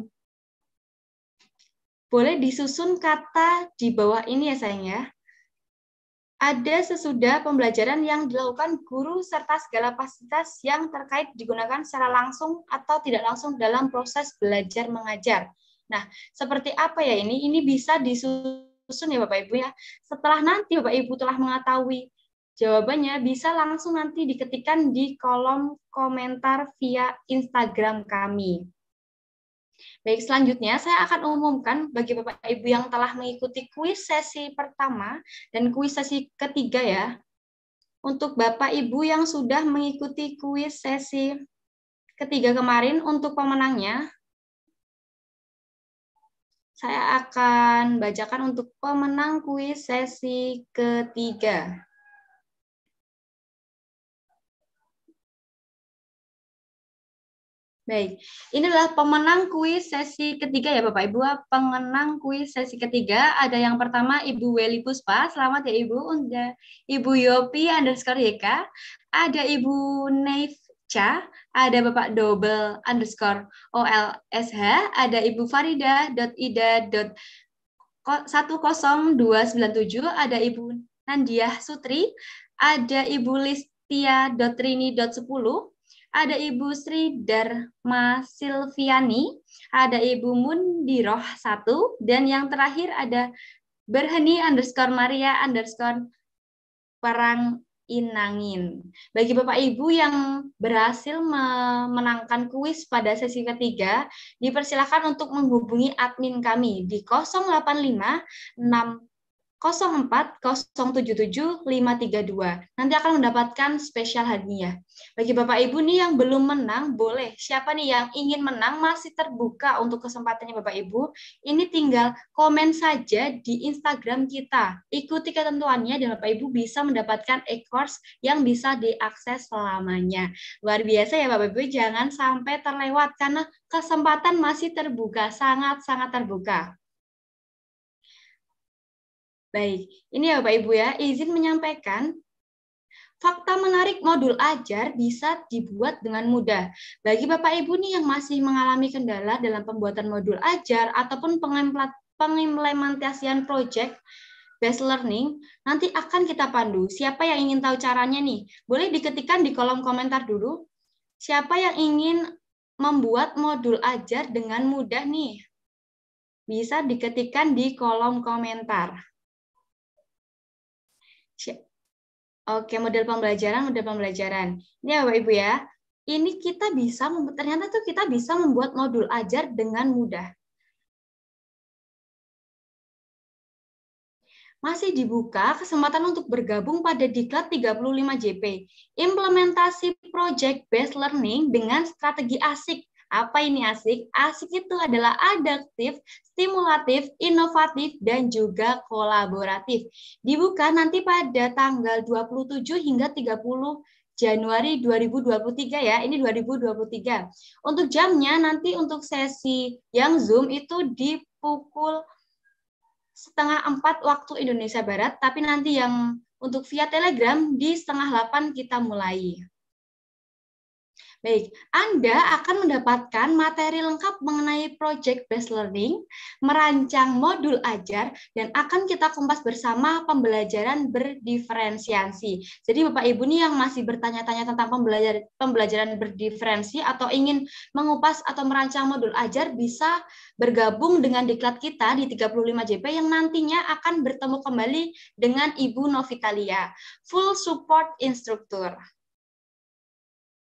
Boleh disusun kata di bawah ini ya sayang ya. Ada sesudah pembelajaran yang dilakukan guru serta segala fasilitas yang terkait digunakan secara langsung atau tidak langsung dalam proses belajar mengajar. Nah, seperti apa ya ini? Ini bisa disusun ya Bapak Ibu ya. Setelah nanti Bapak Ibu telah mengetahui jawabannya, bisa langsung nanti diketikkan di kolom komentar via Instagram kami. Baik, selanjutnya saya akan umumkan bagi Bapak Ibu yang telah mengikuti kuis sesi pertama dan kuis sesi ketiga ya. Untuk Bapak Ibu yang sudah mengikuti kuis sesi ketiga kemarin, untuk pemenangnya, saya akan bacakan untuk pemenang kuis sesi ketiga. Baik, ini adalah pemenang kuis sesi ketiga ya Bapak Ibu. Pemenang kuis sesi ketiga ada yang pertama Ibu Weli Puspa, selamat ya Ibu. Ada Ibu Yopi _YK, ada Ibu Neifca, ada Bapak Double _OLSH, ada Ibu Farida.ida.10297, ada Ibu Nandiah Sutri, ada Ibu Listia.rini.10, ada Ibu Sri Dharma Silviani, ada Ibu Mundiroh 1, dan yang terakhir ada Berheni _Maria _Paranginangin. Bagi Bapak Ibu yang berhasil memenangkan kuis pada sesi ketiga, dipersilakan untuk menghubungi admin kami di 085604077 532. Nanti akan mendapatkan spesial hadiah. Bagi Bapak Ibu nih yang belum menang, boleh. Siapa nih yang ingin menang masih terbuka untuk kesempatannya Bapak Ibu. Ini tinggal komen saja di Instagram kita. Ikuti ketentuannya dan Bapak Ibu bisa mendapatkan e-course yang bisa diakses selamanya. Luar biasa ya Bapak Ibu, jangan sampai terlewat karena kesempatan masih terbuka, sangat-sangat terbuka. Baik, ini ya Bapak Ibu ya, izin menyampaikan fakta menarik modul ajar bisa dibuat dengan mudah. Bagi Bapak Ibu nih yang masih mengalami kendala dalam pembuatan modul ajar ataupun pengimplementasian project based learning, nanti akan kita pandu. Siapa yang ingin tahu caranya nih? Boleh diketikkan di kolom komentar dulu. Siapa yang ingin membuat modul ajar dengan mudah nih? Bisa diketikkan di kolom komentar. Oke, model pembelajaran. Ini ya Bapak Ibu ya, ini kita bisa, ternyata tuh kita bisa membuat modul ajar dengan mudah. Masih dibuka kesempatan untuk bergabung pada Diklat 35 JP. Implementasi Project Based Learning dengan strategi ASIK. Apa ini ASIK? ASIK itu adalah adaptif, stimulatif, inovatif, dan juga kolaboratif. Dibuka nanti pada tanggal 27 hingga 30 Januari 2023 ya, ini 2023. Untuk jamnya nanti untuk sesi yang Zoom itu di pukul 3:30 waktu Indonesia Barat, tapi nanti yang untuk via Telegram di 7:30 kita mulai. Baik, Anda akan mendapatkan materi lengkap mengenai Project Based Learning, merancang modul ajar, dan akan kita kupas bersama pembelajaran berdiferensiasi. Jadi Bapak Ibu nih yang masih bertanya-tanya tentang pembelajaran berdiferensi atau ingin mengupas atau merancang modul ajar, bisa bergabung dengan diklat kita di 35 JP yang nantinya akan bertemu kembali dengan Ibu Novitalia, full support instruktur.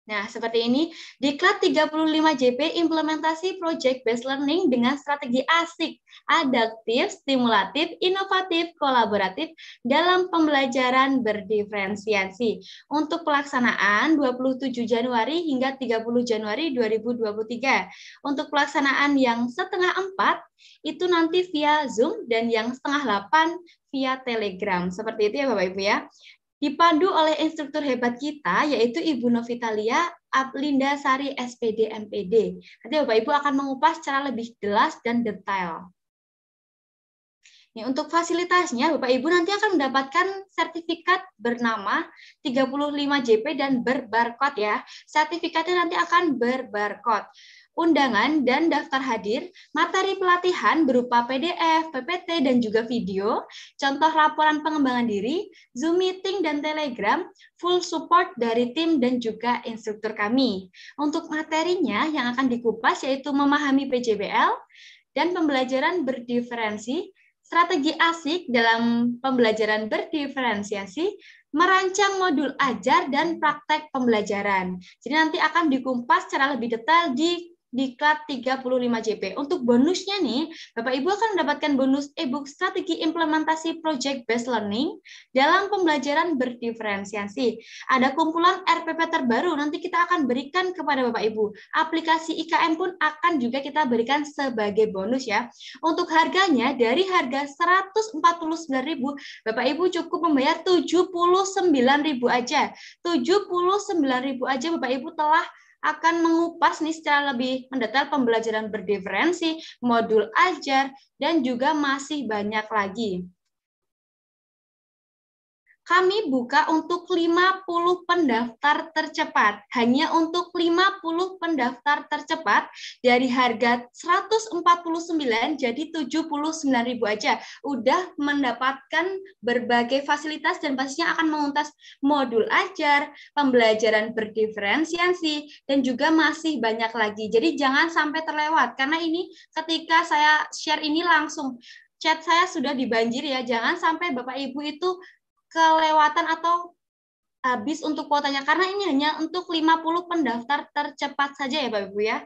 Nah, seperti ini, Diklat 35 JP implementasi Project Based Learning dengan strategi asik, adaptif, stimulatif, inovatif, kolaboratif dalam pembelajaran berdiferensiasi. Untuk pelaksanaan 27 Januari hingga 30 Januari 2023. Untuk pelaksanaan yang setengah 4, itu nanti via Zoom dan yang setengah 8 via Telegram. Seperti itu ya Bapak-Ibu ya. Dipandu oleh instruktur hebat kita, yaitu Ibu Novitalia Aplinda Sari SPD MPD. Nanti Bapak-Ibu akan mengupas secara lebih jelas dan detail. Nih, untuk fasilitasnya, Bapak-Ibu nanti akan mendapatkan sertifikat bernama 35 JP dan berbarcode ya. Sertifikatnya nanti akan berbarcode. Undangan dan daftar hadir, materi pelatihan berupa PDF, PPT, dan juga video, contoh laporan pengembangan diri, Zoom meeting dan Telegram, full support dari tim dan juga instruktur kami. Untuk materinya yang akan dikupas yaitu memahami PJBL dan pembelajaran berdiferensi, strategi asik dalam pembelajaran berdiferensiasi, merancang modul ajar dan praktek pembelajaran. Jadi nanti akan dikupas secara lebih detail di Diklat 35 JP. Untuk bonusnya nih, Bapak Ibu akan mendapatkan bonus e-book strategi implementasi Project Based Learning dalam pembelajaran berdiferensiasi. Ada kumpulan RPP terbaru, nanti kita akan berikan kepada Bapak Ibu. Aplikasi IKM pun akan juga kita berikan sebagai bonus ya. Untuk harganya, dari harga 149.000, Bapak Ibu cukup membayar 79.000 aja. 79.000 aja Bapak Ibu telah akan mengupas nih secara lebih mendetail pembelajaran berdiferensi, modul ajar, dan juga masih banyak lagi. Kami buka untuk 50 pendaftar tercepat. Hanya untuk 50 pendaftar tercepat dari harga 149 jadi 79.000 aja. Udah mendapatkan berbagai fasilitas dan pastinya akan menguntas modul ajar, pembelajaran berdiferensiasi, dan juga masih banyak lagi. Jadi jangan sampai terlewat karena ini ketika saya share ini langsung chat saya sudah dibanjiri ya. Jangan sampai Bapak Ibu itu kelewatan atau habis untuk kuotanya karena ini hanya untuk 50 pendaftar tercepat saja ya Bapak Ibu ya.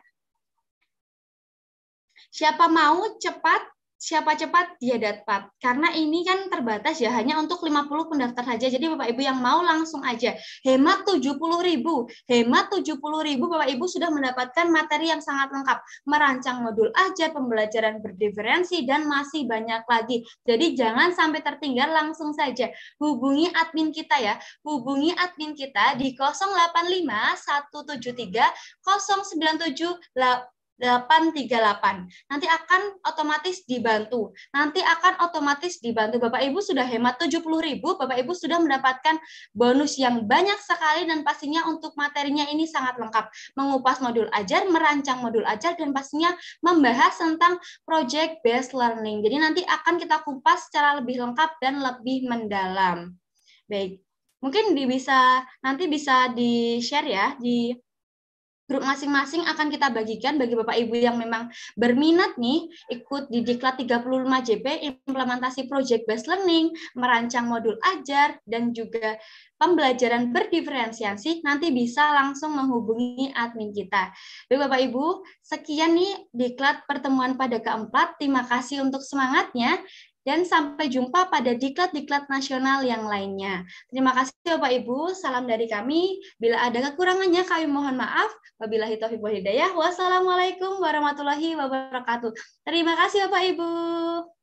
Siapa mau cepat, siapa cepat dia dapat. Karena ini kan terbatas ya, hanya untuk 50 pendaftar saja. Jadi Bapak Ibu yang mau langsung aja. Hemat 70.000. Hemat 70.000 Bapak Ibu sudah mendapatkan materi yang sangat lengkap. Merancang modul ajar, pembelajaran berdiferensi, dan masih banyak lagi. Jadi jangan sampai tertinggal, langsung saja. Hubungi admin kita ya. Hubungi admin kita di 085 173 097 838. Nanti akan otomatis dibantu. Bapak Ibu sudah hemat 70.000, Bapak Ibu sudah mendapatkan bonus yang banyak sekali dan pastinya untuk materinya ini sangat lengkap. Mengupas modul ajar, merancang modul ajar, dan pastinya membahas tentang project based learning. Jadi nanti akan kita kupas secara lebih lengkap dan lebih mendalam. Baik. Mungkin nanti bisa di-share ya di grup masing-masing akan kita bagikan bagi Bapak Ibu yang memang berminat nih ikut di Diklat 35 JP implementasi Project Based Learning, merancang modul ajar, dan juga pembelajaran berdiferensiasi, nanti bisa langsung menghubungi admin kita. Baik Bapak Ibu, sekian nih Diklat pertemuan pada keempat. Terima kasih untuk semangatnya. Dan sampai jumpa pada diklat-diklat nasional yang lainnya. Terima kasih Bapak Ibu, salam dari kami. Bila ada kekurangannya kami mohon maaf. Wabillahi taufiq wal hidayah. Wassalamualaikum warahmatullahi wabarakatuh. Terima kasih Bapak Ibu.